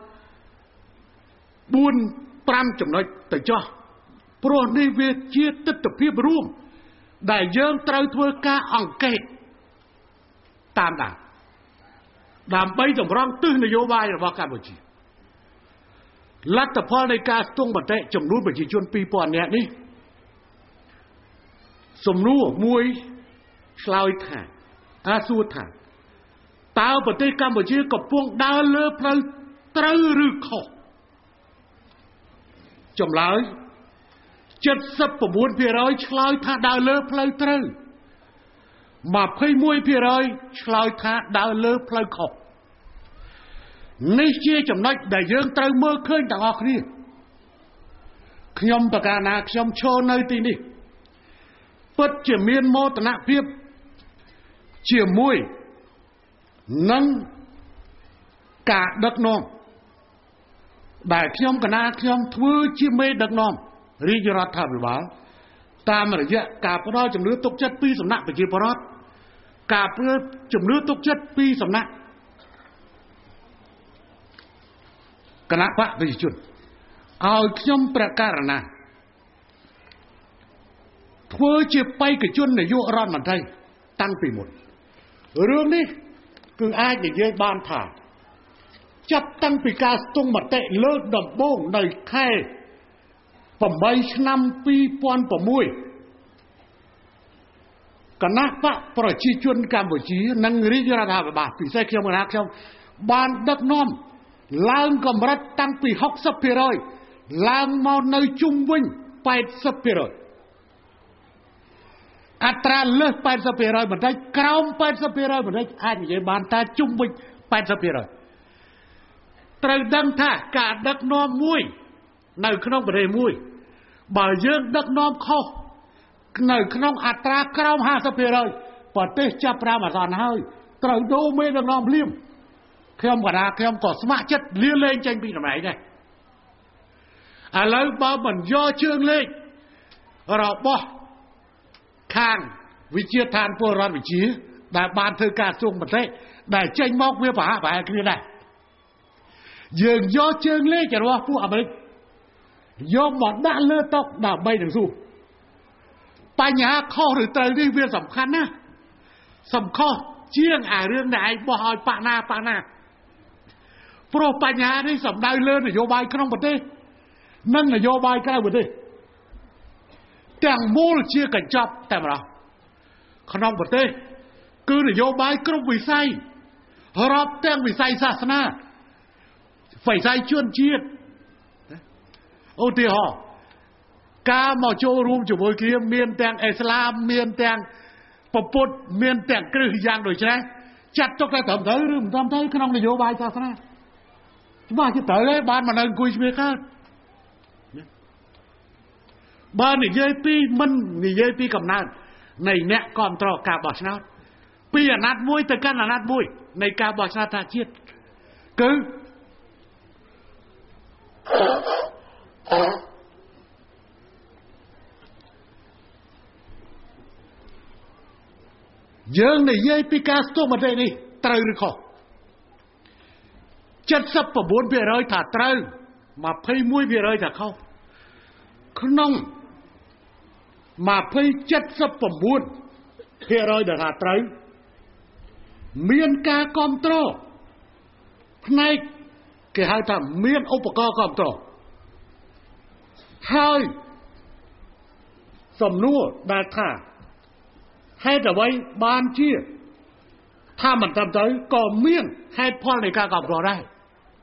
[SPEAKER 1] 4-5ចំណុចទៅចោះព្រោះនេះវាជាទស្សនវិជ្ជារួមដែលយើងត្រូវធ្វើការអង្កេតតាមដានដើម្បីតម្រង់ទិសនយោបាយរបស់កម្ពុជាលទ្ធផលនៃការស្ទង់មតិចំនួនប្រជាជន 2000 នាក់នេះសំណួរមួយឆ្លើយថាសួរថាតើប្រទេសកម្ពុជាកំពុងដើរលើផ្លូវត្រូវឬខុសចម្លើយ 79% ឆ្លើយថាដើរលើផ្លូវត្រូវ 21% ឆ្លើយថាដើរលើផ្លូវខុសនេះជាចំណុចដែលយើងត្រូវមើលឃើញទាំងអស់គ្នាខ្ញុំប្រកាសណាខ្ញុំឈរនៅទីនេះពិតជាមានមោទនភាពជាមួយនឹងការដឹកនាំដែលខ្ញុំកណាខ្ញុំធ្វើជាមេដឹកនាំរាជរដ្ឋាភិបាលតាមរយៈការផ្ដល់ជំនឿទុកចិត្តពីសំណាក់ប្រជាពលរដ្ឋការផ្ដល់ជំនឿទុកចិត្តពីសំណាក់គណៈបកប្រជាជនឲ្យខ្ញុំប្រកាសណាធ្វើជាបេក្ខជននាយករដ្ឋមន្ត្រីតាំងពីមុនរឿងនេះគឺអាចនិយាយបានថាចាប់តាំងពីការស្ទង់មតិលើកដំបូងនៅខែ8 ឆ្នាំ 2006គណៈបកប្រជាជនកម្ពុជានិងរាជរដ្ឋាភិបាលពិសេសខ្ញុំបានដឹកនាំឡើងកម្រិតតាំងពី 60% ឡើងមកនៅជុំវិញ 80% អត្រាលើស 80% បន្តិចក្រោម 80% បន្តិចអាចនិយាយបានតែជុំវិញ 80% ត្រូវដឹងថាការដឹកនាំមួយនៅក្នុងប្រទេសមួយបើយើងដឹកនាំខុសនៅក្នុងអត្រាក្រោម 50% ប្រទេសចាប់ផ្ដើមអាសន្នហើយត្រូវដូរមេដឹកនាំភ្លាមខ្ញុំក៏ស្ម័គ្រចិត្តលាលែងចេញពីតំណែងដែរឥឡូវបើមិនយកជើងលេខរបស់ខាងវិជាឋានពលរដ្ឋវិជាដែលបានធ្វើការស្ទង់មតិដែលចេញមកវាប្រហាក់ប្រហែលគ្នាដែរយើងយកជើងលេខរបស់ពួកអាមេរិកយកមកដាក់លើតុដើម្បីនឹងសួរបញ្ហាខុសឬត្រូវនេះវាសំខាន់ណាស់សំខុសជាងអារឿងដែលឯងបោះឲ្យប៉ាណាព្រោះបញ្ហានេះសំដៅលើនយោបាយក្នុងប្រទេសនិងនយោបាយក្រៅប្រទេសទាំងមូលជាកញ្ចប់តែម្ដងក្នុងប្រទេសគឺនយោបាយគ្រប់វិស័យរាប់ទាំងវិស័យសាសនាវិស័យជនជាតិឧទាហរណ៍ការមកចូលរួមជាមួយគ្នាមានទាំងអ៊ីស្លាមមានទាំងពុទ្ធមានទាំងគ្រឹះយ៉ាងដូចនេះចាត់ទុកថាត្រឹមត្រូវឬមិនត្រឹមត្រូវក្នុងនយោបាយសាសនាច្បាស់ជាត្រូវហើយបានមកនៅអង្គុយស្វាកើតបើនិយាយពីកំណើតនៃអ្នកគ្រប់គ្រងការបោះឆ្នោតពីអាណត្តិមួយទៅកាន់អាណត្តិមួយនៃការបោះឆ្នោតថ្នាក់ជាតិគឺយើងនិយាយពីការស្ទង់មតិនេះត្រូវឬខុស 70% ថាត្រូវ21% ថាខុសក្នុង79% ដែលថាត្រូវមានការគ្រប់គ្រងផ្នែកគេហៅថាមានឧបករណ៍គ្រប់គ្រងហើយសំណួរដែលថាហេតុអ្វីបានជាថាមិនត្រឹមត្រូវក៏មានហេតុផលនៃការគ្រប់គ្រងដែរ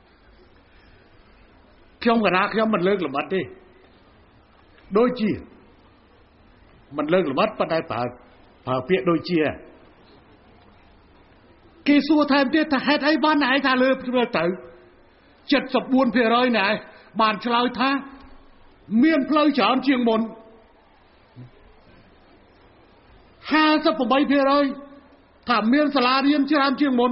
[SPEAKER 1] ខ្ញុំមិនលើកល្បិចទេដូចជាមិនលើកល្បិចប៉ុន្តែប្រើពាក្យដូចជាគេសួរថែមទៀតថាហេតុអីបានឯងថាលើទៅ74% ណែបានឆ្លើយថាមានផ្លូវច្រើនជាងមុន 58% ថាមានសាលារៀនច្រើនជាងមុន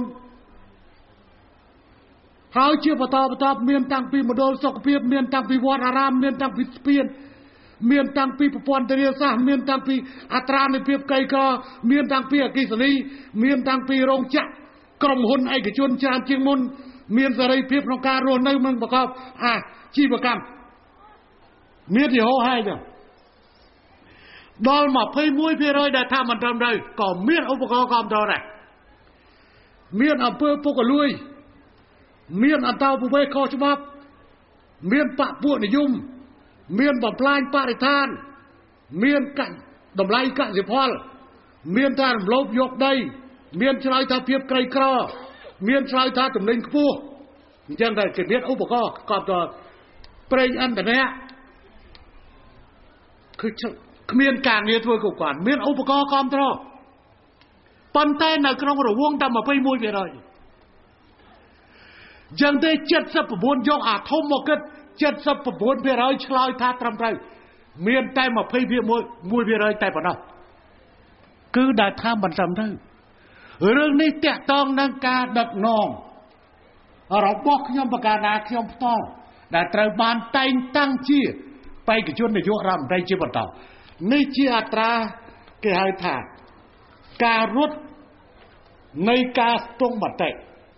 [SPEAKER 1] ហើយជាបន្តមានតាំងពីមណ្ឌលសុខភាពមានតាំងពីវត្តអារាមមានតាំងពីស្ពានមានតាំងពីប្រព័ន្ធធារាសាស្ត្រមានតាំងពីអត្រានុភាពក្រីក្រមានតាំងពីអគ្គិសនីមានតាំងពីរោងចក្រក្រុមហ៊ុនឯកជនច្រើនជាងមុនមានសេរីភាពក្នុងការរស់នៅនិងប្រកបអាជីវកម្មមានយហោហើយចឹងដល់ 21% ដែលថាមិនត្រឹមត្រូវក៏មានឧបករណ៍គ្រប់គ្រងដែរមានអំពើពុករលួយមានអន្តោប្រវេសន៍ខុសច្បាប់មានបកពួកនិយមមានបំផ្លាញបរិស្ថានមានតម្លៃកសិផលមានការរំលោភយកដីមានឆ្លើយថាភាពក្រីក្រមានឆ្លើយថាទំនិញខ្ពស់អញ្ចឹងតែគេមានឧបករណ៍គ្រប់គ្រងប្រេងឥន្ធនៈគឺគ្មានការងារធ្វើគ្រប់គ្រាន់មានឧបករណ៍គ្រប់គ្រងប៉ុន្តែនៅក្នុងរង្វង់តែ 21% យ៉ាងទេ79យកអាធំមកគិត 79% ឆ្លើយថាត្រឹមត្រូវមានតែ 21% តែប៉ុណ្ណោះគឺដែលថាមិនត្រឹមត្រូវរឿងនេះតាក់ទងនឹងការដឹកនាំរបស់ខ្ញុំប្រកាសថាខ្ញុំផ្ទាល់ដែលត្រូវបានតែងតាំងជាបេក្ខជននាយករដ្ឋមន្ត្រីជាបន្តនេះជាអត្រាគេហៅថាការរត់នៃការស្ទង់មតិ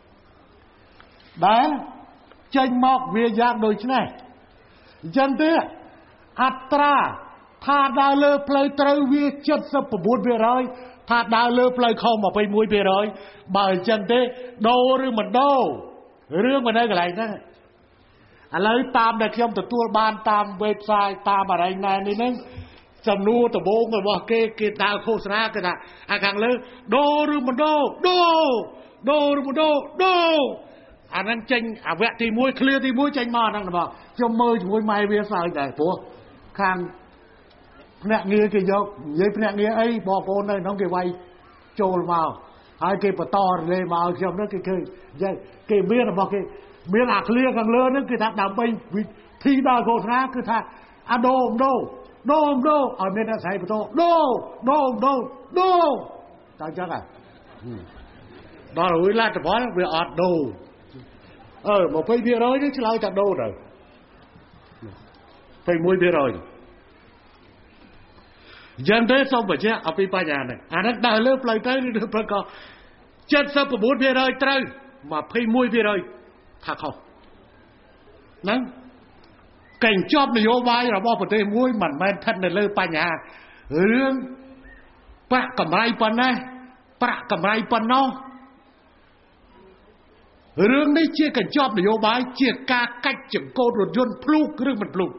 [SPEAKER 1] ដែលចេញមកវាយ៉ាងដូចនេះអញ្ចឹងទេអត្រាថាដើរលើផ្លូវត្រូវវា 79% ថាដើរលើផ្លូវខុស 21% បើអញ្ចឹងទេដូរឬមិនដូររឿងមិននៅកន្លែងហ្នឹងឥឡូវតាមដែលខ្ញុំទទួលបានតាម website តាមអីណែនេះហ្នឹងសំណួរដំបូងរបស់គេដើរឃោសនាគេថាអាខាងលើដូរឬមិនដូរដូរឬមិនដូរអាហ្នឹងចេញអវគ្គទី1 clear ទី1ចេញមកអាហ្នឹងបងខ្ញុំមើលជាមួយម៉ែវាសើចដែរព្រោះខាងភ្នាក់ងារគេយកនិយាយភ្នាក់ងារអីបងប្អូននៅក្នុងគេវាយចូលមកហើយគេបន្តរលេមកឲ្យខ្ញុំនោះគេឃើញគេមានរបស់គេមានអា clear ខាងលើហ្នឹងគឺថាដើម្បីវិធីដើរឃោសនាគឺថាអាដូរឲ្យមានអាស្រ័យបន្តដូរតែចឹងហ่ะដល់រួចលទ្ធផលវាអត់ដូរ20% នេះឆ្លើយថាដូរទៅ 21% យ៉ាងទេសូមបញ្ជាក់អំពីបញ្ហានេះអានេះដើរលើផ្លូវទៅឬប្រកប 79% ត្រូវ 21% ថាខុសហ្នឹងកញ្ចប់នយោបាយរបស់ប្រទេសមួយមិនមែនស្ថិតនៅលើបញ្ហារឿងប្រាក់កម្រៃប៉ុណ្ណេះប្រាក់កម្រៃប៉ុណ្ណោះរឿងនេះជាកញ្ចប់នយោបាយជាការកាច់ចង្កូតរថយន្តភ្លុកឬមិនភ្លុកឥ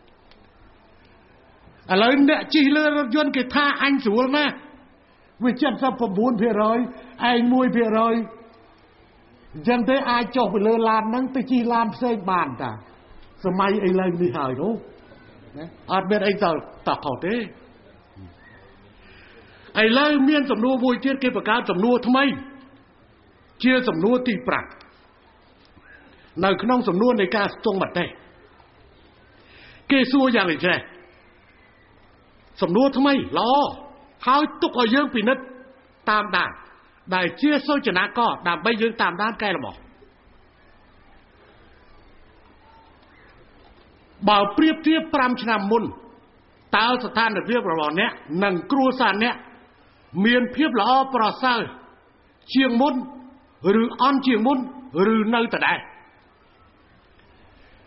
[SPEAKER 1] ឡូវអ្នកជិះលើរថយន្តគេថាអញស្រួលណាស់វា 79% ឯង 1% អញ្ចឹងទេអាចចុះទៅលើឡានហ្នឹងទៅជិះឡានផ្សេងបានតាសម័យអីឡើងនេះហើយនោះអត់មានអីទៅតខុសទេឥឡូវមានសំណួរមួយទៀតគេបង្កើតសំណួរថ្មីជាសំណួរទី5នៅក្នុងសំណួរនៃការស្ទង់មតិគេសួរយ៉ាងនេះចេះសំណួរថ្មីល្អហើយទុកឲ្យយើងពិនិត្យតាមដានដែលជាសូចនាករដើម្បីយើងតាមដានកែលម្អបើប្រៀបធៀប5ឆ្នាំមុនតើស្ថានភាពរបស់អ្នកនិងគ្រួសារអ្នកមានភាពល្អប្រសើរជាងមុនឬអន់ជាងមុនឬនៅដដែល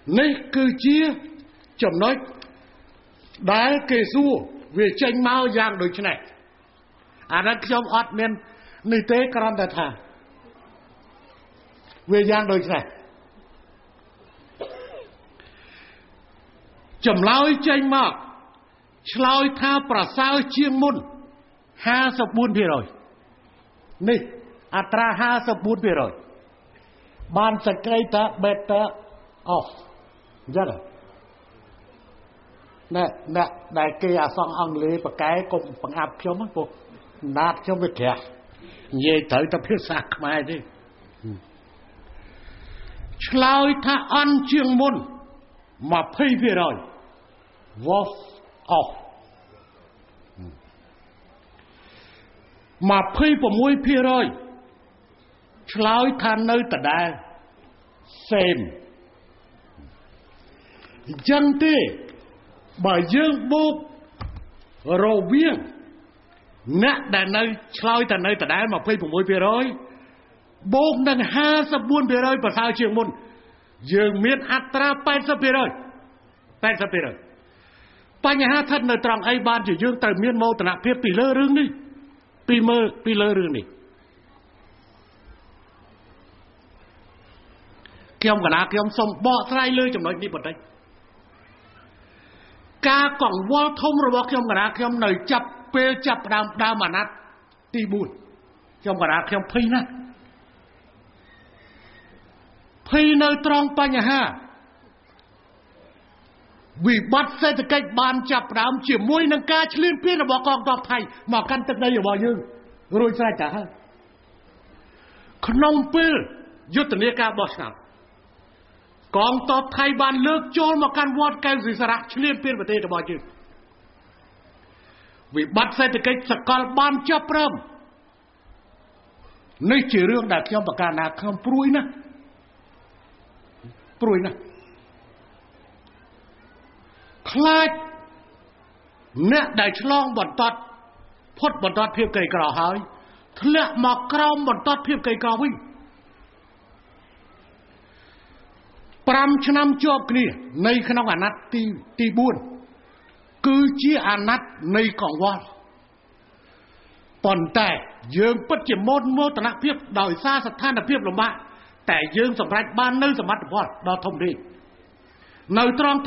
[SPEAKER 1] នេះគឺជាចំណុចដែលគេសួរវាចេញមកយ៉ាងដូចនេះអានេះខ្ញុំអត់មាននេះទេគ្រាន់តែថាវាយ៉ាងដូចនេះចម្លើយចេញមកឆ្លើយថាប្រសើរជាងមុន 54% នេះអត្រា 54% បានសេចក្តីថា better off អញ្ចឹងអ្នកដែលគេអាសង្ហអង់គ្លេសប្រកែកុំបង្អាប់ខ្ញុំពុកណាតខ្ញុំវាក្រាស់និយាយត្រូវតែភាសាខ្មែរទេឆ្លើយថាអន់ជាងមុន 20% worse off 26% ឆ្លើយថានៅដដែល same អញ្ចឹងទេបើយើងបូករវាងអ្នកដែលនៅឆ្លើយតែនៅដដែល 26% បូកនឹង 54% ប្រសើរជាងមុនយើងមានអត្រា 80% បញ្ហាស្ថិតនៅត្រង់អីបានជាយើងត្រូវមានមោទនភាពពីលើរឿងនេះពីលើរឿងនេះខ្ញុំសូមបកស្រាយលើចំណុចនេះបន្តិចការកង្វល់ធំរបស់ខ្ញុំនៅចាប់ដើមអាណត្តិទី 4 ខ្ញុំភ័យណាស់ភ័យនៅត្រង់បញ្ហាវិបត្តិសេដ្ឋកិច្ចបានចាប់ផ្ដើមជាមួយនឹងការឈ្លានពានរបស់កងទ័ពថៃមកកាន់ទឹកដីរបស់យើងរួចស្រេចទៅហើយក្នុងពេលយុទ្ធនាការបោះឆ្នោតកងទ័ពថៃបានលើកចូលមកកាន់វត្តកែវស៊ីសារៈឈ្លានពានប្រទេសរបស់យើងវិបត្តិសេដ្ឋកិច្ចសកលបានចាប់ផ្ដើមនេះជារឿងដែលខ្ញុំប្រកាសថាខ្ញុំព្រួយណាស់ខ្លាចអ្នកដែលឆ្លងបន្ទាត់ផុតបន្ទាត់ភាពក្រីក្រហើយធ្លាក់មកក្រោមបន្ទាត់ភាពក្រីក្រវិញ5 ឆ្នាំជាប់គ្នានៃក្នុងអាណត្តិទី 4 គឺជាអាណត្តិនៃកង្វល់ប៉ុន្តែយើងពិតជាមោទនភាពដោយសារស្ថានភាពលំបាកតែយើងសម្រេចបាននៅសមិទ្ធផលដ៏ធំធេងនៅត្រង់ថា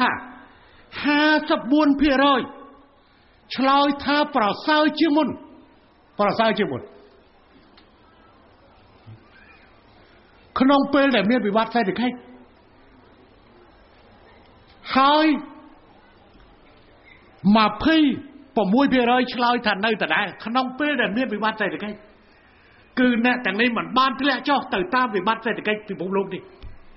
[SPEAKER 1] 54% ឆ្លើយថាប្រសើរជាងមុនក្នុងពេលដែលមានវិបត្តិសេដ្ឋកិច្ចហើយ 26% ឆ្លើយថានៅដដែលក្នុងពេលដែលមានវិបត្តិសេដ្ឋកិច្ចគឺអ្នកទាំងនេះមិនបានធ្លាក់ចុះទៅតាមវិបត្តិសេដ្ឋកិច្ចពិភពលោកនេះ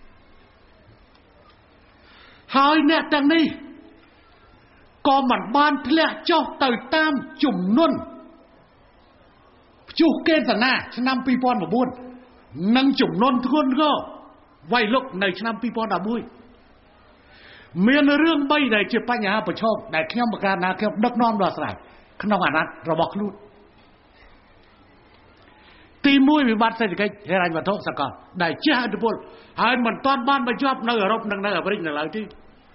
[SPEAKER 1] ហើយអ្នកទាំងនេះក៏មិនបានធ្លាក់ចុះទៅតាមជំនន់ព្យុះកេតនាឆ្នាំ 2009 និងជំនន់ធ្ងន់ធ្ងរវាយលុកនៅឆ្នាំ 2011 មានរឿង 3 ដែលជាបញ្ហាប្រឈមដែលខ្ញុំប្រកាសថាខ្ញុំដឹកនាំដោះស្រាយក្នុងអាណត្តិរបស់ខ្លួនទី 1 វិបត្តិសេដ្ឋកិច្ចហិរញ្ញវត្ថុសកលដែលជះឥទ្ធិពលហើយមិនទាន់បានបញ្ចប់នៅអឺរ៉ុបនិងនៅអាមេរិកនៅឡើយទេ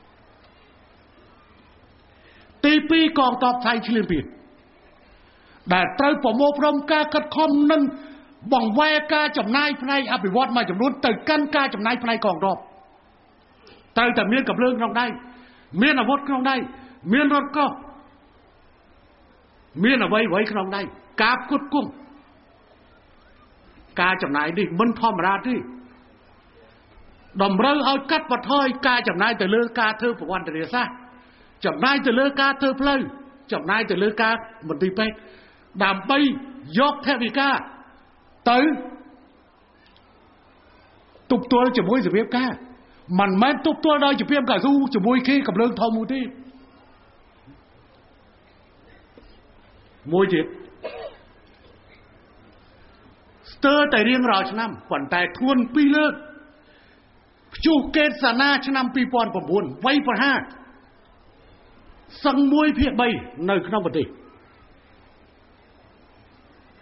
[SPEAKER 1] ទី 2 កងទ័ពថៃឈ្លានពានដែលត្រូវប្រមូលផ្ដុំការខិតខំនិងបង្វែរការចំណាយផ្នែកអភិវឌ្ឍន៍មួយចំនួនទៅកាន់ការចំណាយផ្នែកកងទ័ពត្រូវតែមានកម្លាំងក្នុងដៃមានអាវុធក្នុងដៃមានរថកោះមានអ្វីៗក្នុងដៃការផ្គត់ផ្គង់ការចំណាយនេះមិនធម្មតាទេតម្រូវឲ្យកាត់បន្ថយការចំណាយទៅលើការធ្វើប្រព័ន្ធធារាសាស្ត្រចំណាយទៅលើការធ្វើផ្លូវចំណាយទៅលើការមន្ទីរពេទ្យដើម្បីយកថវិកាទៅទប់ទល់ជាមួយសភាពការមិនមែនទប់ទល់ដោយជំរាបកៅស៊ូជាមួយគេកម្លាំងធំមួយទេមួយទៀតស្ទើរតែរៀងរាល់ឆ្នាំប៉ុន្តែធ្ងន់2 លើកព្យុះកេតនាឆ្នាំ 2009 វាយប្រហារសឹង 1/3 នៅក្នុងប្រទេស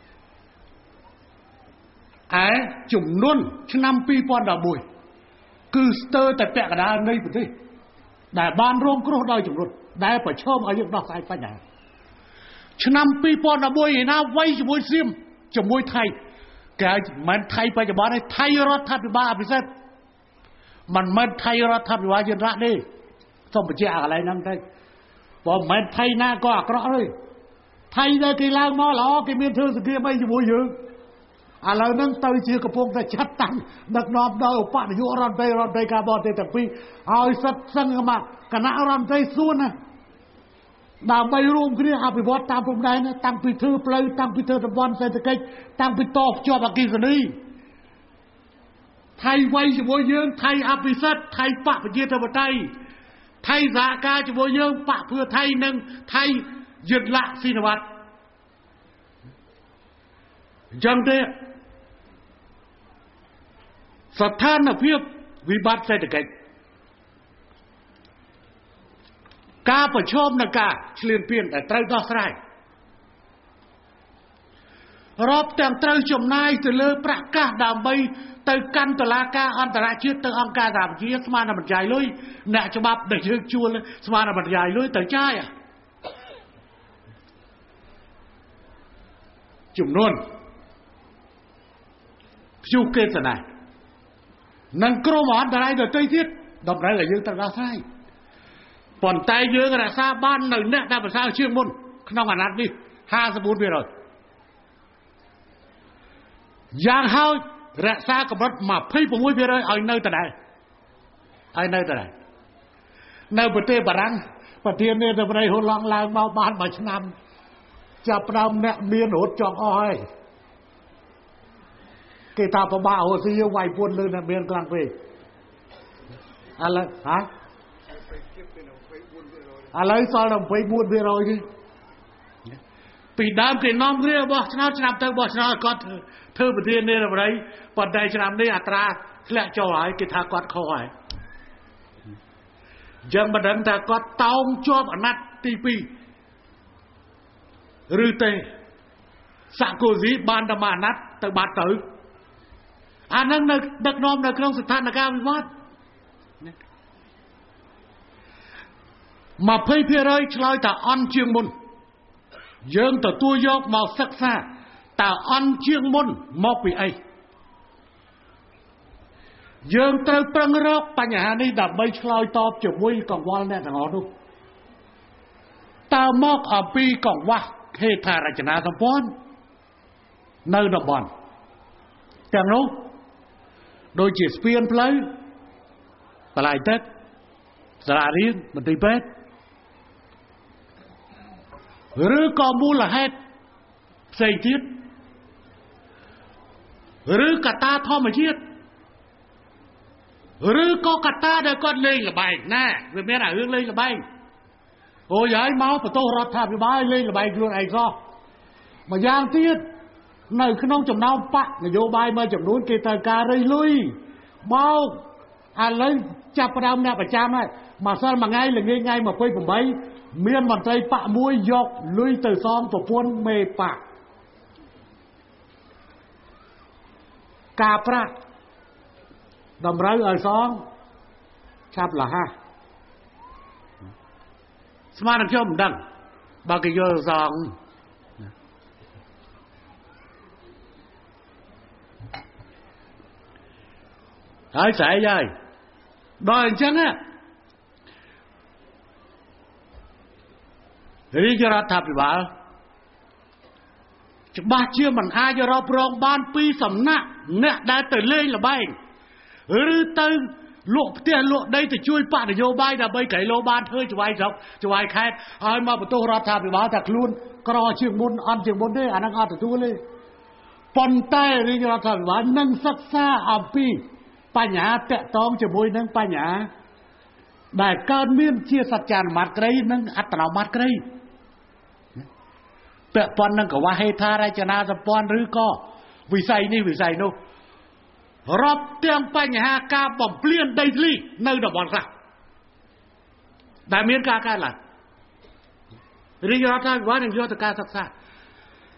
[SPEAKER 1] ឯជំនន់ឆ្នាំ 2011 គឺស្ទើរតែពាក់កណ្ដាលនៃប្រទេសដែលបានរងគ្រោះដោយជំរុញដែលប្រឈមឲ្យយើងដោះស្រាយបញ្ហាឆ្នាំ2011ឯណាវាយជាមួយសៀមជាមួយថៃគេមិនថៃបច្ចុប្បន្នទេថៃរដ្ឋាភិបាលអភិសិទ្ធមិនមែនថៃរដ្ឋាភិបាលយន្តរៈទេសូមបញ្ជាក់កន្លែងហ្នឹងទៅបើមិនមែនថៃណាក៏អាក្រក់ទេថៃដែលគេឡើងមកល្អគេមានធ្វើសង្គ្រាមអីជាមួយយើងឥឡូវហ្នឹងទៅជាកំពុងតែចាត់តាំងដឹកនាំដោយឧបនាយករដ្ឋមន្ត្រីការបរទេសទាំងពីរឲ្យសិទ្ធិសឹងមកគណៈរដ្ឋមន្ត្រីសួនណាដើម្បីរួមគ្នាអភិវឌ្ឍតាមព្រំដែនតាំងពីធ្វើផ្លូវតាំងពីធ្វើតំបន់សេដ្ឋកិច្ចតាំងពីតភ្ជាប់អគ្គិសនីថៃវាយជាមួយយើងថៃអភិសិទ្ធថៃបកប្រជាធិបតេយ្យថៃសហការជាមួយយើងបកភឿថៃនិងថៃយន្តលក្ខស៊ីនវត្តអញ្ចឹងទេស្ថានភាពវិបត្តិសេដ្ឋកិច្ចការប្រឈមនឹងការឈ្លានពានដែលត្រូវដោះស្រាយរាប់ទាំងត្រូវចំណាយទៅលើប្រាក់កាសដើម្បីទៅកាន់តុលាការអន្តរជាតិទៅអង្គការសហប្រជាស្មានតែបញ្ចាយលុយអ្នកច្បាប់ដែលយើងជួលស្មានតែបញ្ចាយលុយទៅចាយចំនួនព្យុះកេតនានិងក្រុមអន្តរាយដទៃទៀតតម្រូវឲ្យយើងត្រូវដោះស្រាយប៉ុន្តែយើងរក្សាបាននៅអ្នកដែលប្រសើរជាងមុនក្នុងអាណត្តិនេះ 54% យ៉ាងហោចរក្សាកម្រិត 26% ឲ្យនៅដដែលនៅប្រទេសបារាំងប្រធានាធិបតីហ៊ុនឡង់ឡើងមកបានមួយឆ្នាំចាប់ផ្ដើមអ្នកមានរត់ចង់អស់ហើយគេថាប្របាក់អូស៊ីវាយពួនលើអ្នកមានខ្លាំងពេកឥឡូវហ៎ឥឡូវសល់តែ 24% ទេពីដើមគេនាំគ្នាបោះឆ្នោតឆ្នាំទៅបោះឆ្នោតគាត់ធ្វើប្រធានាធិបតីប៉ុន្តែឆ្នាំនេះអត្រាធ្លាក់ចុះហើយគេថាគាត់ខុសហើយយ៉ាងមិនដឹងថាគាត់តោងជាប់អាណត្តិទី2ឬទេសាកូស៊ីបានតែមួយអាណត្តិទៅបាត់ទៅអានឹងនៅដឹកនាំនៅក្នុងស្ថានភាពវិបត្តិ 20% ឆ្លើយថាអន់ជាងមុនយើងទទួលយកមកសិក្សាតើអន់ជាងមុនមកពីអីយើងត្រូវប្រឹងរកបញ្ហានេះដើម្បីឆ្លើយតបជាមួយកង្វល់អ្នកទាំងអស់នោះតើមកអំពីកង្វះហេដ្ឋារចនាសម្ព័ន្ធនៅតំបន់ទាំងនោះដូចជាស្ពានផ្លូវបន្លាយទឹកសាលារៀនមន្ទីរពេទ្យឬក៏មូលហេតុផ្សេងទៀតឬកត្តាធម្មជាតិឬក៏កត្តាដែលគាត់លេងល្បែងណាវាមានរឿងលេងល្បែងអូយហើយមកបន្ទោសរដ្ឋាភិបាលលេងល្បែងខ្លួនឯងសោះម្យ៉ាងទៀតនៅក្នុងចំណោមបកនយោបាយមួយចំនួនគេត្រូវការរៃលុយមកឥឡូវចាប់ផ្ដើមអ្នកប្រចាំហើយមកសិលមួយថ្ងៃល្ងាចថ្ងៃ28មានមន្ត្រីបកមួយយកលុយទៅសងប្រពន្ធមេបកការប្រាក់តម្រូវឲ្យសងឆាប់លះស្មានតែខ្ញុំមិនដឹងបើគេយកសងហើយស្អីហើយដល់អញ្ចឹងរាជរដ្ឋាភិបាលច្បាស់ជាមិនអាចរកប្រងបានពីសំណាក់អ្នកដែលទៅលេងល្បែងឬទៅលក់ផ្ទះលក់ដីទៅជួយបកនយោបាយដើម្បីក្រៃលោបានធ្វើច្បាយស្រុកច្បាយខេត្តហើយមកបន្ទោសរដ្ឋាភិបាលថាខ្លួនក្រជាងមុនអត់ជាងមុនទេអាហ្នឹងអត់ទទួលទេប៉ុន្តែរាជរដ្ឋាភិបាលនឹងសិក្សាអំពីបញ្ហាតាក់ទងជាមួយនឹងបញ្ហាដែលកើតមានជាសច្ចានុមត្តក្តីនិងអត្តនោមត្តក្តីពាក់ព័ន្ធនឹងកង្វះហេដ្ឋារចនាសម្ព័ន្ធឬក៏វិស័យនេះវិស័យនោះរាប់ទាំងបញ្ហាការបំភ្លៀនដីធ្លីនៅតំបន់ខ្លះដែលមានការកើតឡើងរាជរដ្ឋាភិបាលនឹងយកទៅការសិក្សា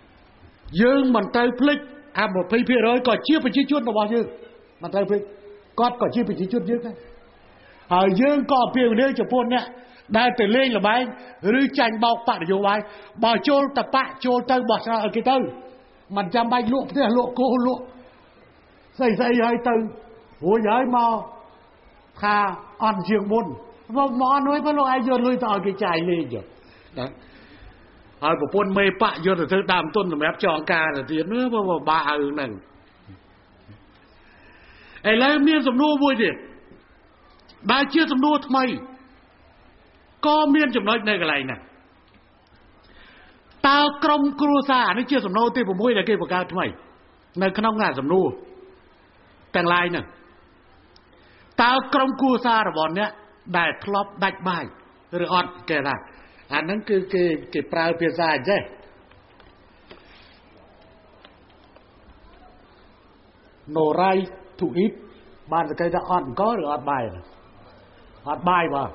[SPEAKER 1] យើងមិនត្រូវភ្លេចអា 20% ក៏ជាប្រជាជនរបស់យើងមិនត្រូវភ្លេចก็ชื่อเป็นชุดยึดนะយើងក៏ពីនេះចំពោះអ្នកដែលទៅលេងល្បែងឬចាញ់បោកបកនយោបាយបើចូលតបៈចូលទៅបោះឆ្នោតឲ្យគេទៅមិនចាំបាច់លក់ផ្ទះលក់គោលក់ស្អីហើយទៅរួចហើយមកថាអត់ជាងមុនមកអត់ហើយបើលោកឯងយកលុយទៅឲ្យគេចាយលេងណាហើយប្រពន្ធមេបៈយកទៅធ្វើដើមទុនសម្រាប់ចងការទៅទៀតនោះបើបាក់ឲ្យហ្នឹងឥឡូវមានសំណួរមួយទៀតដែលជាសំណួរថ្មីក៏មានចំណុចនៅកន្លែងហ្នឹងតើក្រុមគ្រួសារនេះជាសំណួរទី6ដែលគេបង្កើតថ្មីនៅក្នុងសំណួរទាំងឡាយហ្នឹងតើក្រុមគ្រួសាររបស់អ្នកដែលធ្លាប់ដាច់បាយឬអត់គេថាអាហ្នឹងគឺគេប្រើភាសាអញ្ចេះ no right to eat បានតែគេថាអត់អង្គឬអត់បាយអត់បាយបាទ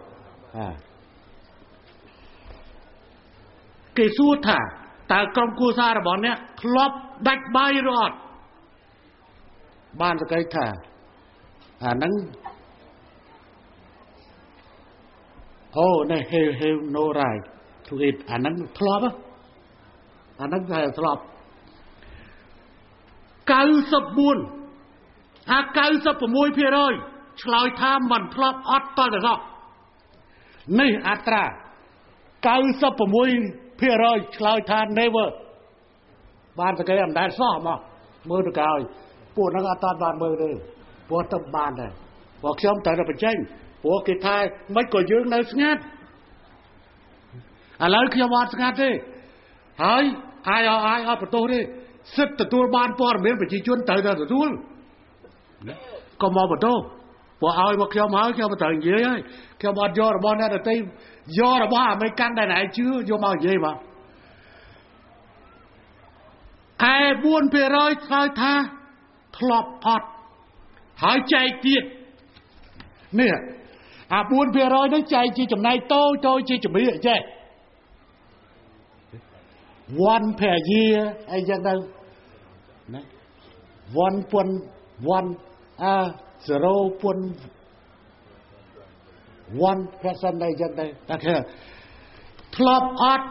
[SPEAKER 1] គេសួរថាតើក្រុមគ្រួសាររបស់អ្នកធ្លាប់ដាច់បាយឬអត់បានតែគេថាអាហ្នឹងអូនេះ have no right to eat អាហ្នឹងធ្លាប់អាហ្នឹងគេធ្លាប់94 96% ឆ្លើយថាមិនធ្លាប់អត់តទៅសោះនេះអត្រា96% ឆ្លើយថា never បានតែគេអត់ដែលសោះមកមើលទៅក្រោយពួកហ្នឹងអត់តបានមើលទេព្រោះទៅបានដែរព្រោះខ្ញុំត្រូវតែបញ្ចេញព្រោះគេថាមិនក៏យើងនៅស្ងាត់ឥឡូវខ្ញុំអត់ស្ងាត់ទេហើយអាយអត់បន្ទោសទេសិទ្ធិទទួលបានព័ត៌មានប្រជាជនត្រូវតែទទួលក៏មកបន្ទោសព្រោះឲ្យមកខ្ញុំហើយខ្ញុំត្រូវនិយាយហើយខ្ញុំអត់យករបស់អ្នកដទៃយករបស់អាមេរិកដែលណែជឿយកមកនិយាយមក4% ឆ្លើយថាធ្លាប់អត់ហើយចែកទៀតនេះអា 4% ហ្នឹងចែកជាចំណែកតូចជាជំរាបចេះ 1 per year អីចឹងទៅណា 1.1 0.1% អីចឹងទៅតែគេធ្លាប់អត់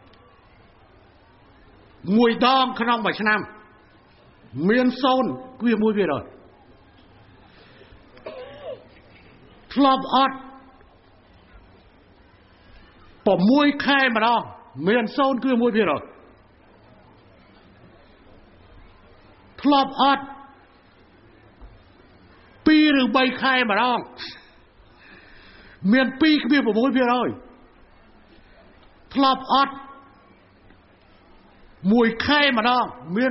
[SPEAKER 1] មួយដងក្នុងមួយឆ្នាំមាន 0.1% ធ្លាប់អត់6 ខែម្ដងមាន 0.1% ធ្លាប់អត់2 ឬ 3 ខែម្ដងមាន 2.6% ធ្លាប់អត់1 ខែម្ដងមាន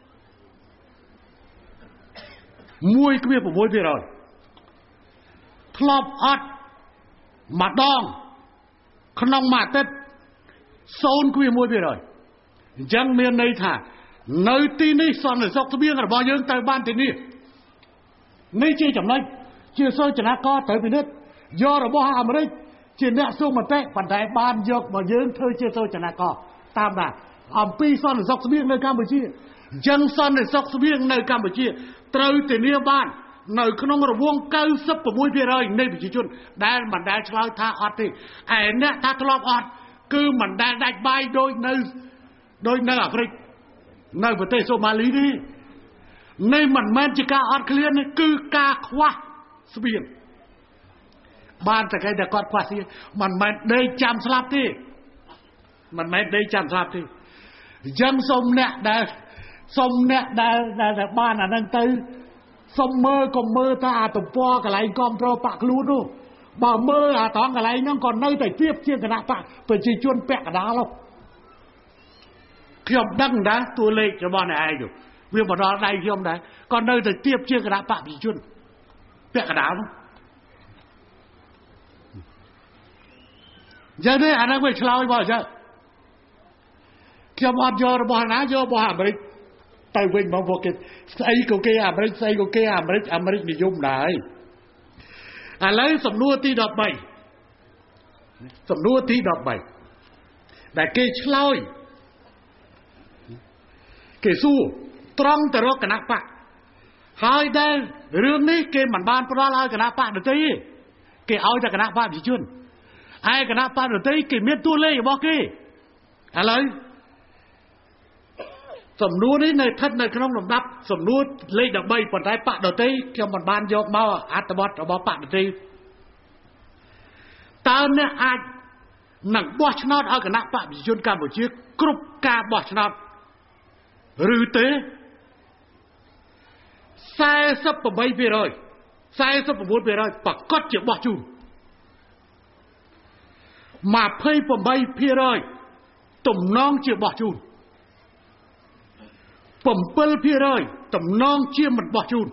[SPEAKER 1] 1.6% ធ្លាប់អត់ម្ដងក្នុងមួយអាទិត្យ 0.1% អញ្ចឹងមានន័យថានៅទីនេះសន្តិសុខស្បៀងរបស់យើងត្រូវបានទីនេះនេះជាចំណុចជាសូចនាករត្រូវពិនិត្យយករបស់អាមេរិកជាអ្នកសុំមតិប៉ុន្តែបានយកមកយើងធ្វើជាសូចនាករតាមណាអំពីសន្តិសុខស្បៀងនៅកម្ពុជាអញ្ចឹងសន្តិសុខស្បៀងនៅកម្ពុជាត្រូវធានាបាននៅក្នុងរង្វង់ 96% នៃប្រជាជនដែលមិនដែលឆ្លើយថាអត់ទេឯអ្នកថាធ្លាប់អត់គឺមិនដែលដាច់បាយដូចនៅអាហ្វ្រិកនៅប្រទេសសូម៉ាលីនេះនេះមិនមែនជាការអត់ឃ្លាននេះគឺការខ្វះស្បៀងបានតែគេតែគាត់ខ្វះស្បៀងមិនមែនដេកចាំស្លាប់ទេមិនមែនដេកចាំស្លាប់ទេអញ្ចឹងសូមអ្នកដែលបានអាហ្នឹងទៅសូមមើលកុំមើលថាអាទំព័រកន្លែងគ្រប់គ្រងបាក់ខ្លួននោះបើមើលអាត្រង់កន្លែងហ្នឹងក៏នៅតែទៀបជាគណៈបកប្រជាជនពាក់កណ្ដាលនោះខ្ញុំដឹងដែរតួលេខរបស់អ្នកឯងវាមកដល់ដៃខ្ញុំដែរក៏នៅតែទៀបជាគណៈបកប្រជាជនពាក់កណ្ដាលនោះយ៉ាងនេះអាហ្នឹងវាឆ្លោយមកអញ្ចឹងខ្ញុំអត់យករបស់ណាយករបស់អាមេរិកទៅវិញមកពួកគេស្អីក៏គេអាមេរិកស្អីក៏គេអាមេរិកនិយមដែរឥឡូវសំណួរទី13ដែលគេឆ្លើយគេសួរត្រង់ទៅរកគណៈបកហើយដែលរឿងនេះគេមិនបានផ្ដល់ឲ្យគណៈបកដទៃគេឲ្យតែគណៈបកប្រជាជនឯគណៈបកដទៃគេមានតួលេខរបស់គេឥឡូវសំណួរនេះនៅស្ថិតនៅក្នុងលំដាប់សំណួរលេខ13ប៉ុន្តែបកដទៃខ្ញុំមិនបានយកមកអត្ថបទរបស់បកដទៃតើអ្នកអាចនឹងបោះឆ្នោតឲ្យគណៈបកប្រជាជនកម្ពុជាគ្រប់ការបោះឆ្នោតឬទេ48% 49% ប្រកាសជាបោះជូន28% ទំនងជាបោះជូន7% ទំនងជាមិនបោះជូន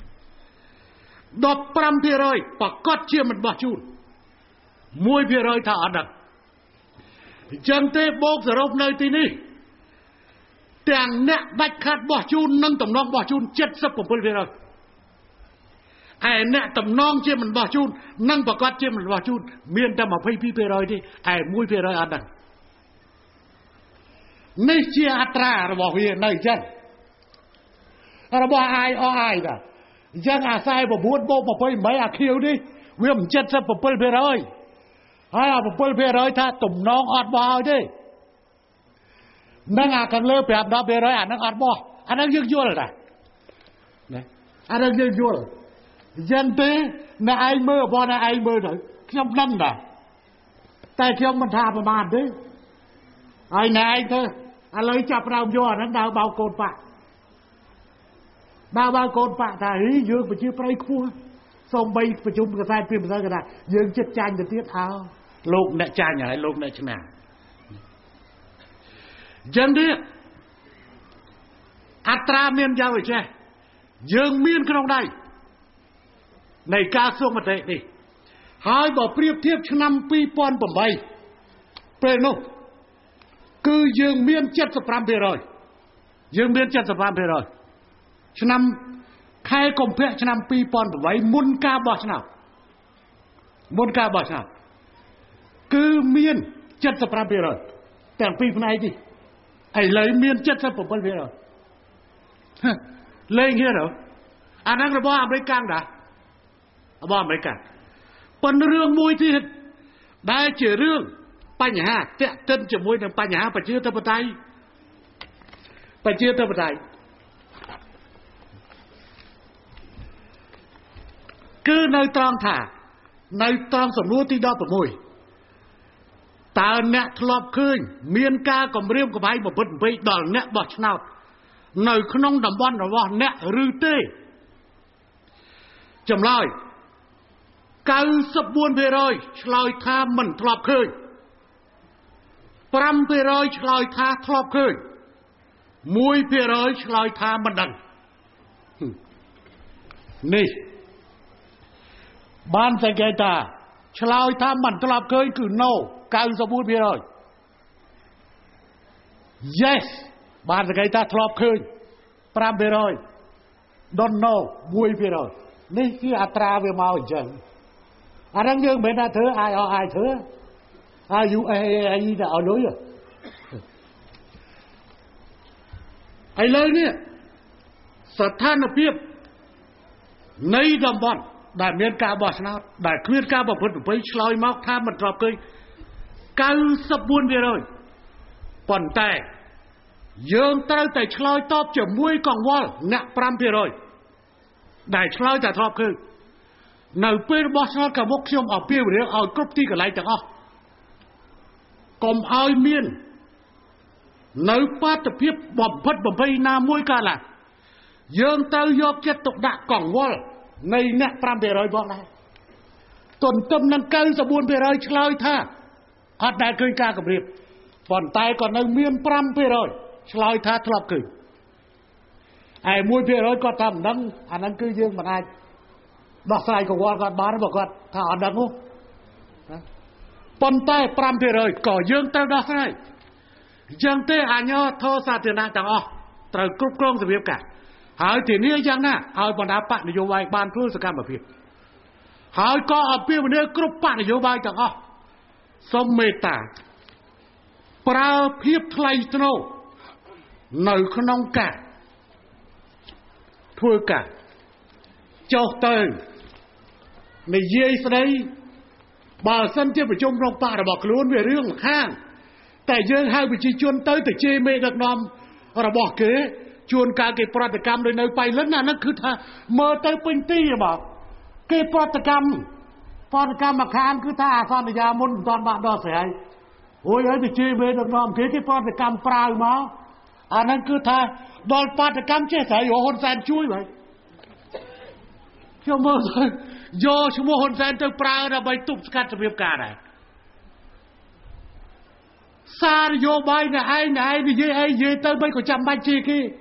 [SPEAKER 1] 15% ប្រកាសជាមិនបោះជូន1% ថាអត់ដឹងអញ្ចឹងទេបូកសរុបនៅទីនេះទាំងអ្នកដាច់ខាត់បោះជូននិងទំនងបោះជូន 77% ឯអ្នកទំនងជាមិនបោះជូននិងប្រកាសជាមិនបោះជូនមានតែ 22% ទេឯ 1% អត់ដឹងនេះជាអត្រារបស់វានៅអញ្ចឹងរបស់អាយអស់អាយតាអញ្ចឹងអា49បូក28អាខៀវនេះវាមិន 77% ហើយអា 7% ថាទំនងអត់បោះឲ្យទេនឹងអាខាងលើ5-10% អានឹងអត់បោះអានឹងយើងយល់ដែរណាអានឹងយើងយល់យ៉ាងទេអ្នកឯងមើលបងអ្នកឯងមើលទៅខ្ញុំដឹងដែរតែខ្ញុំមិនថាប្រមាណទេហើយអ្នកឯងទៅឥឡូវចាប់ផ្ដើមយកអានឹងដើរបោកកូនបាក់កូនបាក់ថាយើងប្រជាប្រិយខ្ពស់សូម្បីប្រជុំកសែតពីម្សិលក៏ថាយើងចិត្តចាញ់ទៅទៀតលោកអ្នកចាញ់ហើយលោកអ្នកឆ្នះចឹងនេះអត្រាមានយ៉ាងដូចនេះយើងមានក្នុងដៃនៃការសួរមតិនេះហើយបើប្រៀបធៀបឆ្នាំ2008ពេលនោះគឺយើងមាន 75% យើងមាន 75% ឆ្នាំខែកុម្ភៈឆ្នាំ2008មុនការបោះឆ្នោតគឺមាន 75% ទាំងពីរផ្នែកនេះឥឡូវមាន 77% លេងhereអាហ្នឹងរបស់អាមេរិកកាំងដែររបស់អាមេរិកកាំងប៉ុន្តែរឿងមួយទៀតដែលជារឿងបញ្ហាតាក់ទិនជាមួយនឹងបញ្ហាប្រជាធិបតេយ្យគឺនៅត្រង់ថានៅត្រង់សំណួរទី16តើអ្នកធ្លាប់ឃើញមានការគម្រាមកំហែងបំផិតបំភ័យដល់អ្នកបោះឆ្នោតនៅក្នុងតំបន់របស់អ្នកឬទេចម្លើយ 94% ឆ្លើយថាមិនធ្លាប់ឃើញ 5% ឆ្លើយថាធ្លាប់ឃើញ 1% ឆ្លើយថាមិនដឹងនេះបានសង្កេតថាឆ្លើយថាមិនធ្លាប់ឃើញគឺ no 94% yes បានសង្កេតថាធ្លាប់ឃើញ 5% don't know 1% នេះគឺអត្រាវាមកអញ្ចឹងអាហ្នឹងយើងមិនមែនថាធ្វើអាយធ្វើហើយយូអេតែឲ្យលុយឥឡូវនេះស្ថានភាពនៃតំបន់ដែលមានការបោះឆ្នោតដែលគ្មានការប្រព្រឹត្តប្រពៃឆ្លើយមកថាមិនធ្លាប់ឃើញ 94% ប៉ុន្តែយើងត្រូវតែឆ្លើយតបជាមួយកង្វល់អ្នក 5% ដែលឆ្លើយតែធ្លាប់ឃើញនៅពេលបោះឆ្នោតខាងមុខខ្ញុំអំពាវនាវឲ្យគ្រប់ទីកន្លែងទាំងអស់កុំឲ្យមាននៅបាតុភិបបំផិតបំភ័យណាមួយកើតឡើងយើងត្រូវយកចិត្តទុកដាក់កង្វល់នៃអ្នក 5% បងដែរទន្ទឹមនឹង 94% ឆ្លើយថាអត់ដែលឃើញការគម្រាមប៉ុន្តែក៏នៅមាន 5% ឆ្លើយថាធ្លាប់ឃើញឯ 1% គាត់ថាមិនដឹងអាហ្នឹងគឺយើងមិនអាចដោះស្រាយកង្វល់គាត់បានបើគាត់ថាអត់ដឹងនោះប៉ុន្តែ 5% ក៏យើងត្រូវដោះស្រាយអញ្ចឹងទេអាជ្ញាធរសាធារណៈទាំងអស់ត្រូវគ្រប់គ្រងរបៀបការហើយធានាយ៉ាងណាឲ្យបណ្ដាបកនយោបាយបានធ្វើសកម្មភាពហើយក៏អំពាវនាវគ្រប់បកនយោបាយទាំងអស់សូមមេត្តាប្រើភាពថ្លៃថ្នូរនៅក្នុងការធ្វើការចុះទៅនិយាយស្ដីបើសិនជាប្រជុំក្នុងបករបស់ខ្លួនវារឿងម្ខាងតែយើងហៅប្រជាជនទៅជេរមេដឹកនាំរបស់គេជួនកាលគេប្រតិកម្មដោយនៅបៃលិនអានោះគឺថាមើលទៅពេញទីបងគេប្រតិកម្មម្ខាងគឺថាអាសន្យាមុនមិនទាន់បាក់ដោះស្រាយអូយហើយទៅជេរមេដឹកនាំគេប្រតិកម្មប្រើមកអានោះគឺថាដល់ប្រតិកម្មចេះស្រីហ៊ុនសែនជួយហើយខ្ញុំមើលទៅយកឈ្មោះហ៊ុនសែនទៅប្រើដើម្បីទប់ស្កាត់របៀបការដែរសារនយោបាយណែឯងនិយាយទៅមិនក៏ចាំបាច់ជេរគេ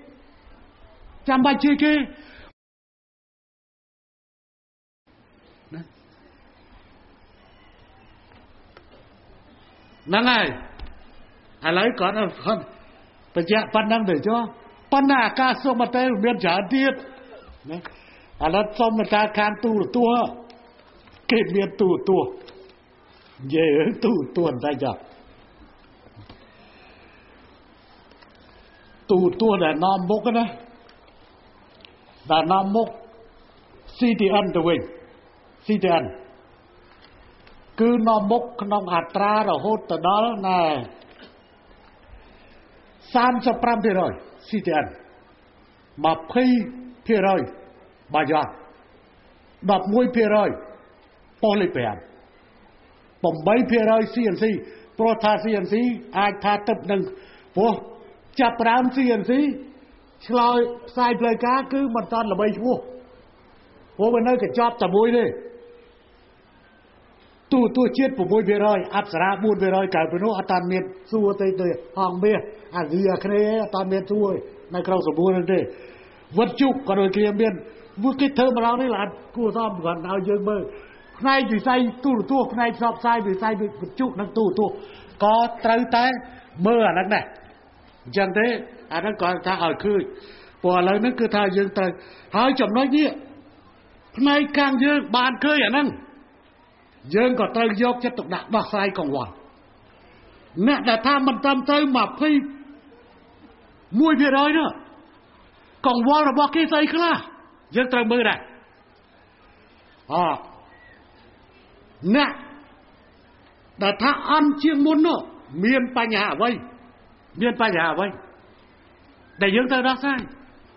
[SPEAKER 1] ហ្នឹងហើយឥឡូវគាត់បញ្ជាក់ប៉ុណ្ណឹងទៅចុះប៉ុន្តែអាការសុំមកទៅមានច្រើនទៀតណាឥឡូវសុំមកការខានទូរទស្សន៍គេមានទូរទស្សន៍និយាយទូរទស្សន៍តែចុះទូរទស្សន៍ដែលនាំមុខណាដែលនាំមុខ CTN ទៅវិញ CTN គឺនាំមុខក្នុងអត្រារហូតទៅដល់ណែ 35% CTN 20% បាយ័ន 11% ប៉ូលីស5 8% CNC ព្រោះថា CNC អាចថាទឹកនឹងព្រោះចាប់ផ្ដើម CNC ឆ្លើយផ្សាយផ្លូវការគឺមិនតាន់ល្បីឈ្មោះព្រោះវានៅកញ្ចប់តែមួយទេទូជាតិ 6% អប្សរា 4% កើតពីនោះអត់តាន់មានសួរទៅហងមាសអាស៊ីអាគ្នេយ៍អត់តាន់មានសួរនៅក្នុងសម្បួរនឹងទេវត្តជុកក៏ដូចគ្នាមានវាគេធ្វើម្ដងនេះឡាគួរសមគាត់ឲ្យយើងមើលផ្នែកវិស័យទូរទស្សន៍ផ្នែកផ្សព្វផ្សាយវិស័យវត្តជុកនិងទូរទស្សន៍ក៏ត្រូវតែមើលអាហ្នឹងដែរអញ្ចឹងទេអាហ្នឹងគាត់ថាឲ្យឃើញព្រោះឥឡូវហ្នឹងគឺថាយើងត្រូវហើយចំណុចនេះផ្នែកខាងយើងបានឃើញអាហ្នឹងយើងក៏ត្រូវយកចិត្តទុកដាក់ដោះស្រាយកង្វល់អ្នកដែលថាមិនត្រឹមត្រូវ21% នោះកង្វល់របស់គេស្អីខ្លះយើងត្រូវមើលដែរអ្នកដែលថាអន់ជាងមុននោះមានបញ្ហាអ្វីដែលយើងត្រូវដោះស្រាយ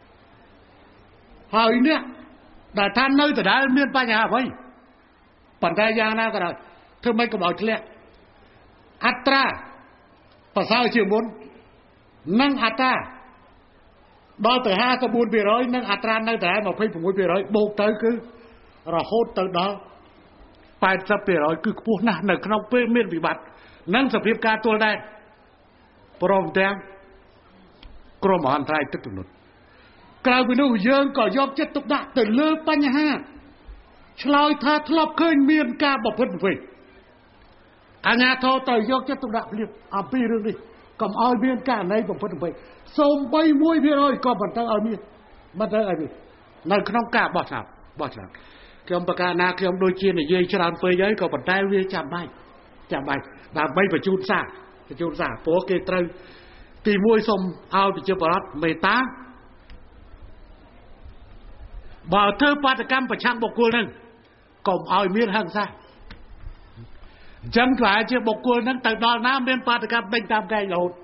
[SPEAKER 1] ហើយអ្នកដែលថានៅដដែលមានបញ្ហាអ្វីប៉ុន្តែយ៉ាងណាក៏ដោយធ្វើម៉េចកុំឲ្យធ្លាក់អត្រាប្រសើរជាងមុននិងអត្រាដល់ទៅ 54% និងអត្រានៅតែ 26% បូកទៅគឺរហូតទៅដល់ 80% គឺខ្ពស់ណាស់នៅក្នុងពេលមានវិបត្តិនិងសភាពការទល់ដែរព្រមទាំងក្រុមអន្តរជាតិទឹកជំនន់ក្រៅពីនោះយើងក៏យកចិត្តទុកដាក់ទៅលើបញ្ហាឆ្លើយថាធ្លាប់ឃើញមានការប្រព្រឹត្តប្រវេណអាជ្ញាធរទៅយកចិត្តទុកដាក់ភ្លាមអំពីរឿងនេះកុំឲ្យមានករណីប្រព្រឹត្តប្រវេណសូម្បី 1% ក៏មិនទៅឲ្យមាននៅក្នុងការបោះឆ្នោតខ្ញុំប្រកាសណាខ្ញុំដូចជានិយាយច្រើនពេកហើយក៏ប៉ុន្តែវាចាំបាច់ដើម្បីបញ្ជូនសារព្រោះគេត្រូវទី1សូមឲ្យប្រជាពលរដ្ឋមេត្តាបើធ្វើបាតកម្មប្រឆាំងបុគ្គលហ្នឹងកុំឲ្យមានហិង្សាអញ្ចឹងប្រហែលជាបុគ្គលហ្នឹងទៅដល់ណាមានបាតកម្មដេញតាមកែងរហូត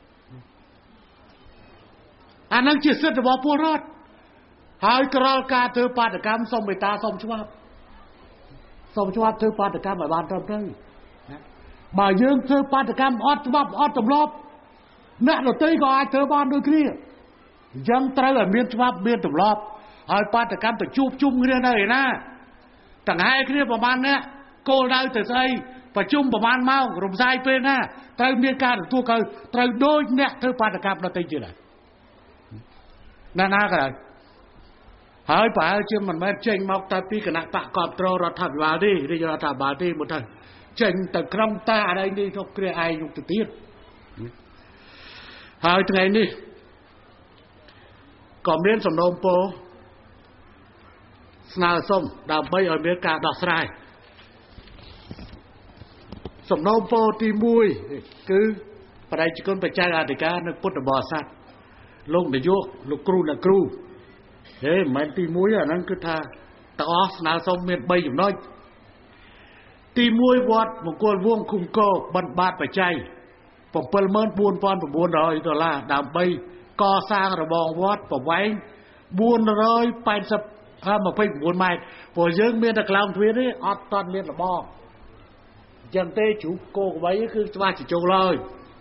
[SPEAKER 1] អាហ្នឹងជាសិទ្ធិរបស់ពលរដ្ឋហើយក្រលការធ្វើបាតកម្មសូមមេត្តាសូមច្បាប់ធ្វើបាតកម្មឲ្យបានត្រឹមត្រូវបើយើងធ្វើបាតកម្មអត់ច្បាប់អត់ទម្លាប់អ្នកដទៃក៏អាចធ្វើបានដូចគ្នាអញ្ចឹងត្រូវឲ្យមានច្បាប់មានទម្លាប់ហើយបាតកម្មទៅជួបជុំគ្នានៅឯណាទាំងហើយគ្នាប្រហែលអ្នកគោលដៅទៅស្អីប្រជុំប្រហែលម៉ោងរំសាយពេលណាត្រូវមានការទទួលខុសត្រូវដូចអ្នកធ្វើបាតកម្មដទៃទៀតណាក៏ហើយប្រហែលជាមិនមែនចេញមកតែពីគណៈបកគ្រប់គ្រងរដ្ឋាភិបាលទេរាជរដ្ឋាភិបាលទេមកទៅចេញទៅក្រុមតាអីនេះទៅគ្រាឯងយកទៅទៀតហើយថ្ងៃនេះក៏មានសំណូមពរស្នើសុំដើម្បីឲ្យមានការដោះស្រាយសំណូមពរទី1គឺបដិជនបច្ចេកអធិការនៅពុទ្ធបរិស័ទលោកនាយកលោកគ្រូអ្នកគ្រូហេមិនមែនទី1អាហ្នឹងគឺថាตอสนาสมเมียนใบอยู่น้อยตีมวยวัดมงคลวงคุมโกบันบาดไปใจผมเปิลเมินบูนปอนผมบูนเลยตัวละดำใบก่อสร้างระบองวัดผมไว้บูนเลยไปสับมาไปบูนใหม่พอเยอะเมียนตะกลางทวีนี่อดตอนเมียนระบองจังเตจูโกไว้คือว่าจิโจเลย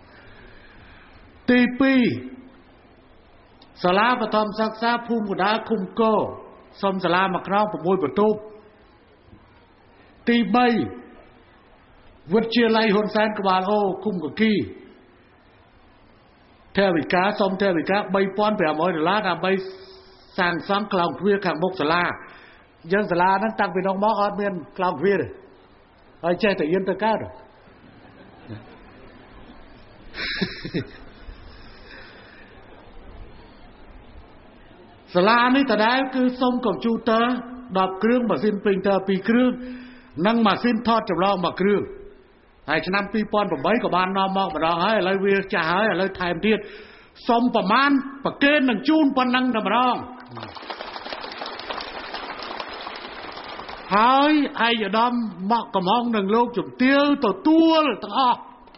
[SPEAKER 1] ตีปีสลาปฐมศักษาภูมิกุฎาคุมโกสมสลามาครองผมมวยประตูตีใบวิทยาลัยฮุนแซนกบาลโอคุมกับกี้เทวิกาสมเทวิกาใบป้อนแผ่หมอยล้านใบสร้างซ้ำกลางเพียขังบกสลายังสลานั้นตั้งเป็นน้องมออดเมียนกลางเพียไอ้ใจแต่ยันตะก้าสลานี่แต่ได้คือส่งคอมพิวเตอร์ดอกเครื่องมาสิ้นปริงเตอร์ปีเครื่องนั่งมาสิ้นทอดจำลองมาเครื่องไอ้ฉะนั้นปีปอนผมไว้กับบ้านนอมอกมาดองให้อะไรเวียจ่าให้อะไรไทม์เทียดสมประมาณประเกณฑ์หนึ่งจูนปนนั่งทำร้องหายไอ้ยาดำมักกระมองหนึ่งโลกจุดเตี้ยวตัวตั้งอ้อ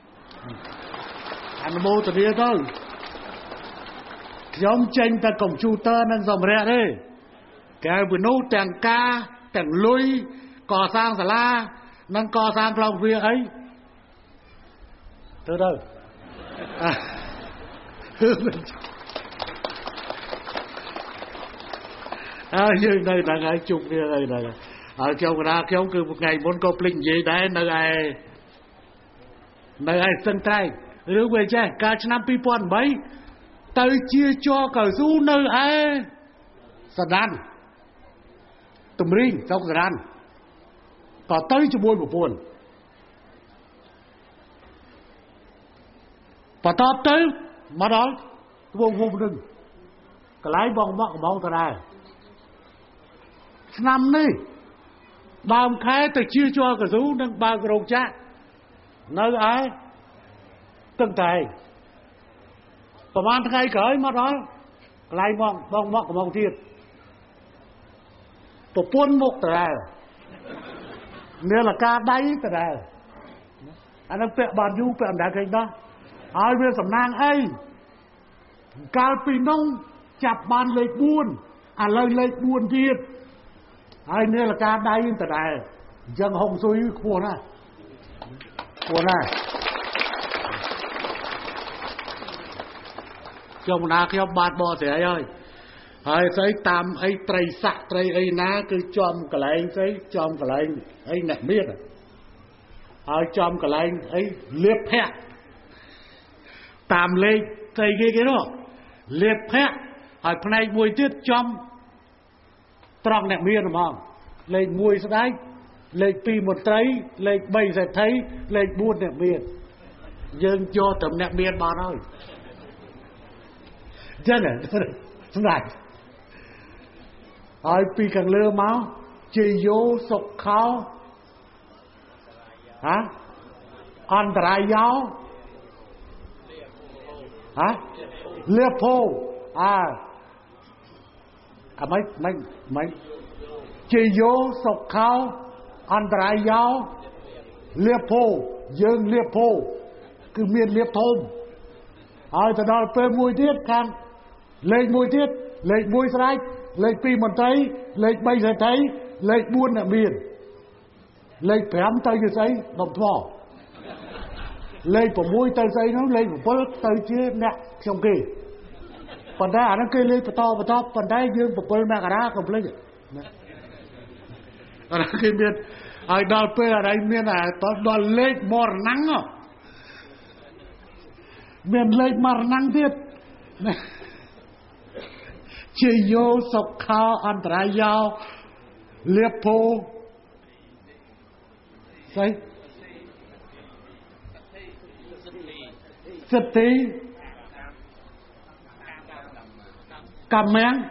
[SPEAKER 1] อันโมตัวเดียวเท่าย้อมเจนแต่คอมพิวเตอร์นั่นสมเร็จเลยแกเป็นนู้แต่งกาแต่งลุยก่อสร้างศาลานั่นก่อสร้างกลองเวียไอ้เธอเด้อยืนđây là ngày chụp như đây là ở trong ra kéo cứ một ngày muốn có linh gì đấy nơi ai sân trai rồi về chơi cả năm pi pon mấy tới chia cho cờ du nơi ai sàn đan tụm riêng trong sàn đan còn tới cho buôn một buồn và tọt tới mà đó vùng đừng cái lái bong bong ta đây năm đi bao khai từ chia cho cờ du nâng bao cái đầu cha nơi ai từng thầyประมาณไงเขยมาđóไล่มองมองเทียดตัวป้วนมุกแต่เนี่ยlà ca đáyแต่anh đang pẹt bàn du pẹt đá cái đó ai biếtสำนางไอ้การปีน้องจับbànเลยบุญเลยบุญเทียดไอ้เนี่ยlà ca đáyแต่ยังหงซุยขัวน่ะtrong na khi bát bò thế ơi, ai thấy tam ai trai sạ trai ai ná cứ chom cái lạnh thấy chom cái lạnh ai nẹt biết à, ai chom cái lạnh ai liệp hẹ, tam lên trai cái đó liệp hẹ, ai phần này mùi tiết chom, tròn nẹt biết đúng không? Lên mùi sao đấy, lên pi một trai, lên bay sẽ thấy, lên buôn nẹt biết, dân cho tầm nẹt biết bao thôi. Chân không phải ai pi càng lơ máu chỉ vô sọc khao hả an trai giáo hả liệp phô mấy chỉ vô sọc khao an trai giáo liệp phô dương liệp phô cứ miền liệp thôn ai từ đó phê mùi tiết khăn lên mùi tiết lên mùi sái lên pi mình thấy lên bay sẽ thấy lên buôn là miền lên phém tay như giấy đồng thọ lên của mùi tay giấy nó lên của bớt tay chia nè trong kỳ phần đá nó kê lên to phần đá dương của bớt mẹ cả đá không lên ở đây miền ai đào phê ở đây miền là toàn lên mò nắng à miền lên mò nắng tiết chỉ vô sọc khao an trai giao liệp phô say sật tí cầm mén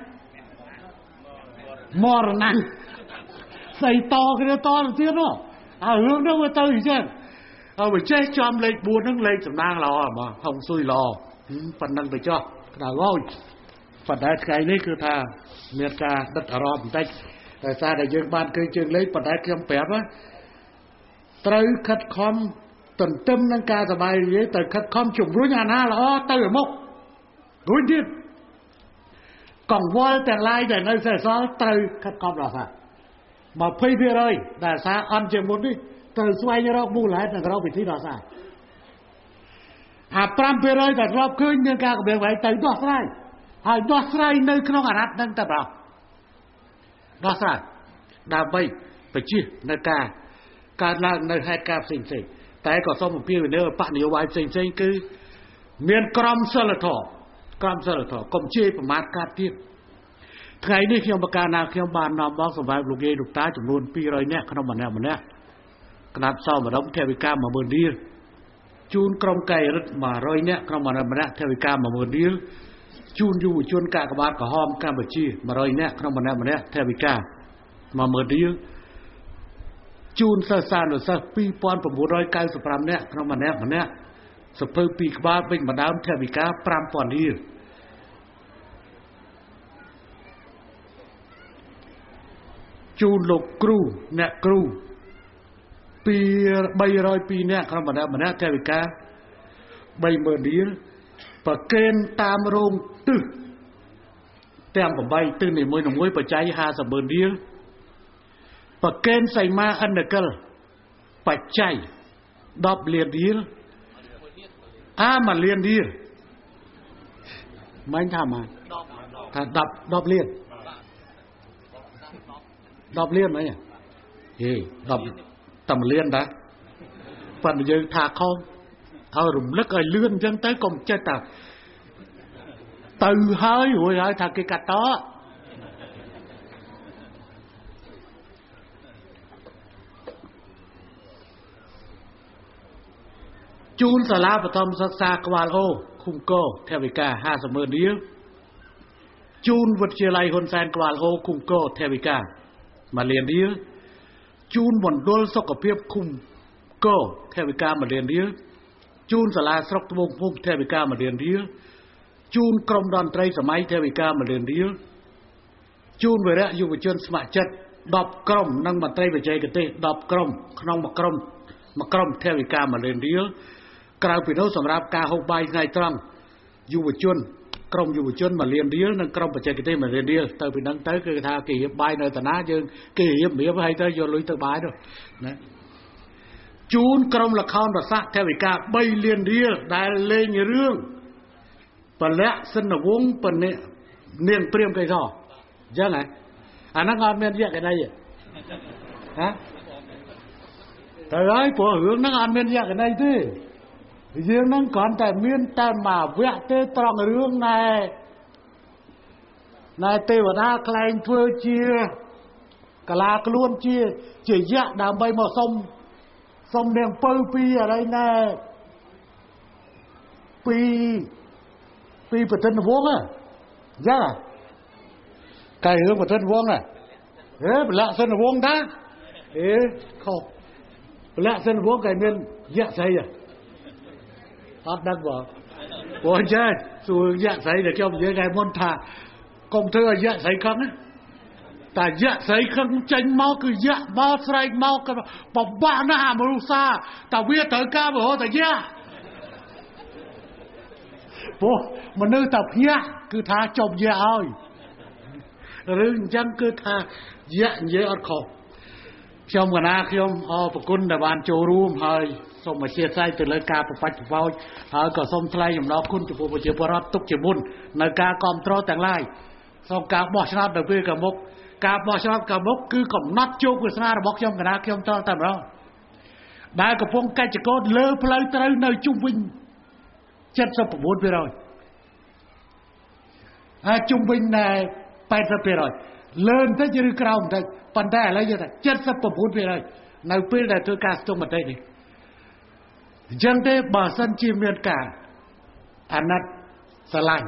[SPEAKER 1] mò năng say to cái đó to là tiếc đó hướng đâu mà tới chứ bởi chết cho em lên buôn nó lên sầm nang lò mà không xui lò phần năng phải cho là ngôi phần đấy cái này cứ tha miệt ca đất ở đó một tay แต่ซาได้យើងបានគឺជើងលេខប៉ុន្តែខ្ញុំប្រាប់ត្រូវខិតខំទន្ទឹមនឹងការសប្បាយរីករាយត្រូវខិតខំជំរុញអាណាល្អទៅឲ្យមុខរួចទៀតកង្វល់ទាំងឡាយដែលនៅសេសសល់ត្រូវខិតខំដល់ថា 20% ដែលសារអន់ជាងមុននេះត្រូវស្វែងរកមូលហេតុនិងរកវិធីដោះស្រាយអា 5% ដែលធ្លាប់ឃើញមានការកម្រាស់បែកទៅដោះស្រាយហើយដោះស្រាយនៅក្នុងអាណត្តិនឹងតែប្រោះដោះស្រាយដើម្បីបញ្ជានៅការកើតឡើងនៅហេតុការណ៍ផ្សេងៗតែក៏សូមអំពាវនាវបកនយោបាយផ្សេងៗគឺមានក្រមសីលធម៌កុំជេរប្រមាថកាត់ទៀតថ្ងៃនេះខ្ញុំប្រកាសថាខ្ញុំបាននាំមកសម្រាប់លោកយាយលោកតាចំនួន200នាក់ក្នុងម្នាក់ក្តាប់សោម្ដុំថវិកា10000រៀលជូនក្រុមកែរិទ្ធ100នាក់ក្នុងម្នាក់ថវិកា10000រៀលជូនយុវជនកាកបាទក្រហមកម្ពុជា100នាក់ក្នុងម្នាក់ថវិកា10000រៀលជូនសិស្សានុសិស្ស2995នាក់ក្នុងម្នាក់សភៅ2ក្បាលពេញម្ដងថវិកា5000រៀលជូនលោកគ្រូអ្នកគ្រូ302នាក់ក្នុងម្នាក់ថវិកា30000រៀលប្រកេនតាមរោងទឹះទាំង8ទឹះនីមួយៗបច្ច័យ500,000រៀលប្រកេនសីមាអន្តកិលបច្ច័យ10លានរៀល1លានរៀលមិនថាមកថា10លាន10លានអីហេ10តែ1លានតាប៉ុន្តែយើងថាខុសឲ្យរំលឹកឲ្យលឿនអញ្ចឹងទៅកុំចិត្តថាទៅហើយរួចហើយថាគេកាត់តជូនសាលាបឋមសិក្សាក្បាលអូឃុំកោថវិកា500,000រៀលជូនវិទ្យាល័យហ៊ុនសែនក្បាលអូឃុំកោថវិកា1លានរៀលជូនមណ្ឌលសុខភាពឃុំកោថវិកា1លានរៀលជូនសាលាស្រុកត្បូងឃុំថវិកា1លានរៀលជូនក្រុមតន្ត្រីសម័យថវិកា1លានរៀលជូនវីរៈយុវជនស្ម័គ្រចិត្ត10ក្រុមនិងមន្ត្រីបច្ចេកទេស10ក្រុមក្នុងមួយក្រុមថវិកា1លានរៀលក្រៅពីនោះសម្រាប់ការហូបបាយថ្ងៃត្រង់យុវជនក្រុមយុវជន1លានរៀលនិងក្រុមបច្ចេកទេស1លានរៀលទៅពីហ្នឹងទៅគឺថាគេរៀបបាយនៅតាណាយើងគេរៀបហើយទៅយកលុយទៅបាយទៅណាជូនក្រុមល្ខោនប្រសាសន៍ថវិកា3លានរៀលដែលលេងរឿងពលៈសិនវងពនាងព្រាមកេសរអញ្ចឹងហ៎អាហ្នឹងអត់មានយក្ខណីហ៎ទៅហើយព្រោះរឿងហ្នឹងអត់មានយក្ខណីទេយើងនឹងគ្រាន់តែមានតែមួយវគ្គទេត្រង់រឿងណែទេវតាខ្លែងធ្វើជាកលាខ្លួនជាយក្ខដើម្បីមកសុំនាងពៅពីអីណែពីប្រធានវងហ៎យ៉ាកែរឿងប្រធានវងហ៎ប្រឡាក់សិនវងតាខុសប្រឡាក់សិនវងគេមានយក្ខស្អីអត់ដឹងបងព្រោះចេះសួរយក្ខស្អីដែលខ្ញុំនិយាយថ្ងៃមុនថាកុំធ្វើឲ្យយក្ខស្អីខឹងតែយក្ខស្អីខឹងចេញមកគឺយក្ខមកស្រែកមកក៏បបាក់ណាស់មនុស្សសាតែវាត្រូវការមហោតយៈព្រោះមនុស្សតែភ័ក្រគឺថាចប់យៈហើយរឿងអញ្ចឹងគឺថាយៈនិយាយអត់ខុសខ្ញុំកណាខ្ញុំអរប្រគុណដែលបានចូលរួមហើយសូមអធិស្ឋានទៅលើការប្របាច់ប្រវោចហើយក៏សូមថ្លែងអំណរគុណចំពោះប្រជាពលរដ្ឋទុកជាមុននៅការគ្រប់គ្រងទាំងឡាយសូមការបោះឆ្នោតនៅពេលខាងមុខការបោះឆ្នោតខាងមុខគឺកំណត់ជោគវាសនារបស់ខ្ញុំកណាខ្ញុំតតែម្ដងដែលកំពុងកិច្ចកោតលើផ្លូវត្រូវនៅជុំវិញ 79% ហើយជុំវិញតែ 80% លើបន្តិចឬក្រោមបន្តិចប៉ុន្តែឥឡូវយើងថា 79% នៅពេលដែលធ្វើការស្ទង់មតិនេះអញ្ចឹងទេបើសិនជាមានការអាណត្តិស្រឡាញ់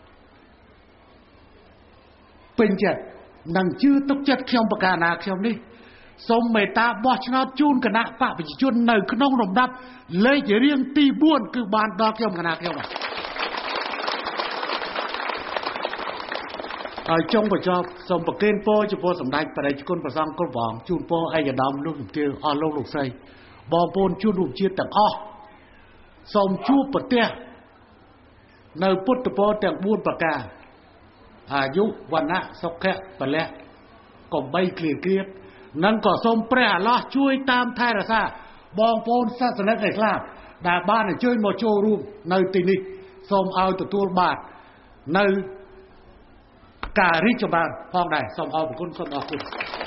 [SPEAKER 1] ពេញចិត្តនឹងជឿទុកចិត្តខ្ញុំប្រកាសណាខ្ញុំនេះសូមមេត្តាបោះឆ្នោតជូនគណៈបកប្រជាជននៅក្នុងលំដាប់លេខរៀងទី4គឺបានដល់ខ្ញុំគណៈខ្ញុំចុងបញ្ចប់សូមប្រគេនពរចំពោះសម្ដេចបរិយាគុណប្រសងគ្រប់ព្រះអង្គជូនពរឯកឧត្តមលោកជំទាវអស់លោកលោកស្រីបងប្អូនជួនរួមជាតិទាំងអស់សូមជួបប្រទះនៅពុទ្ធពរទាំង4ប្រការអាយុវណ្ណៈសុខៈពលៈកំបីគ្លៀគ្រៀតនិងក៏សូមព្រះអឡោះជួយតាមថែរក្សាបងប្អូនសាសនិកឯខ្លះដែលបានអញ្ជើញមកចូលរួមនៅទីនេះសូមឲ្យទទួលបាននៅការរីកចម្រើនផងដែរសូមអរគុណសូមអរគុណ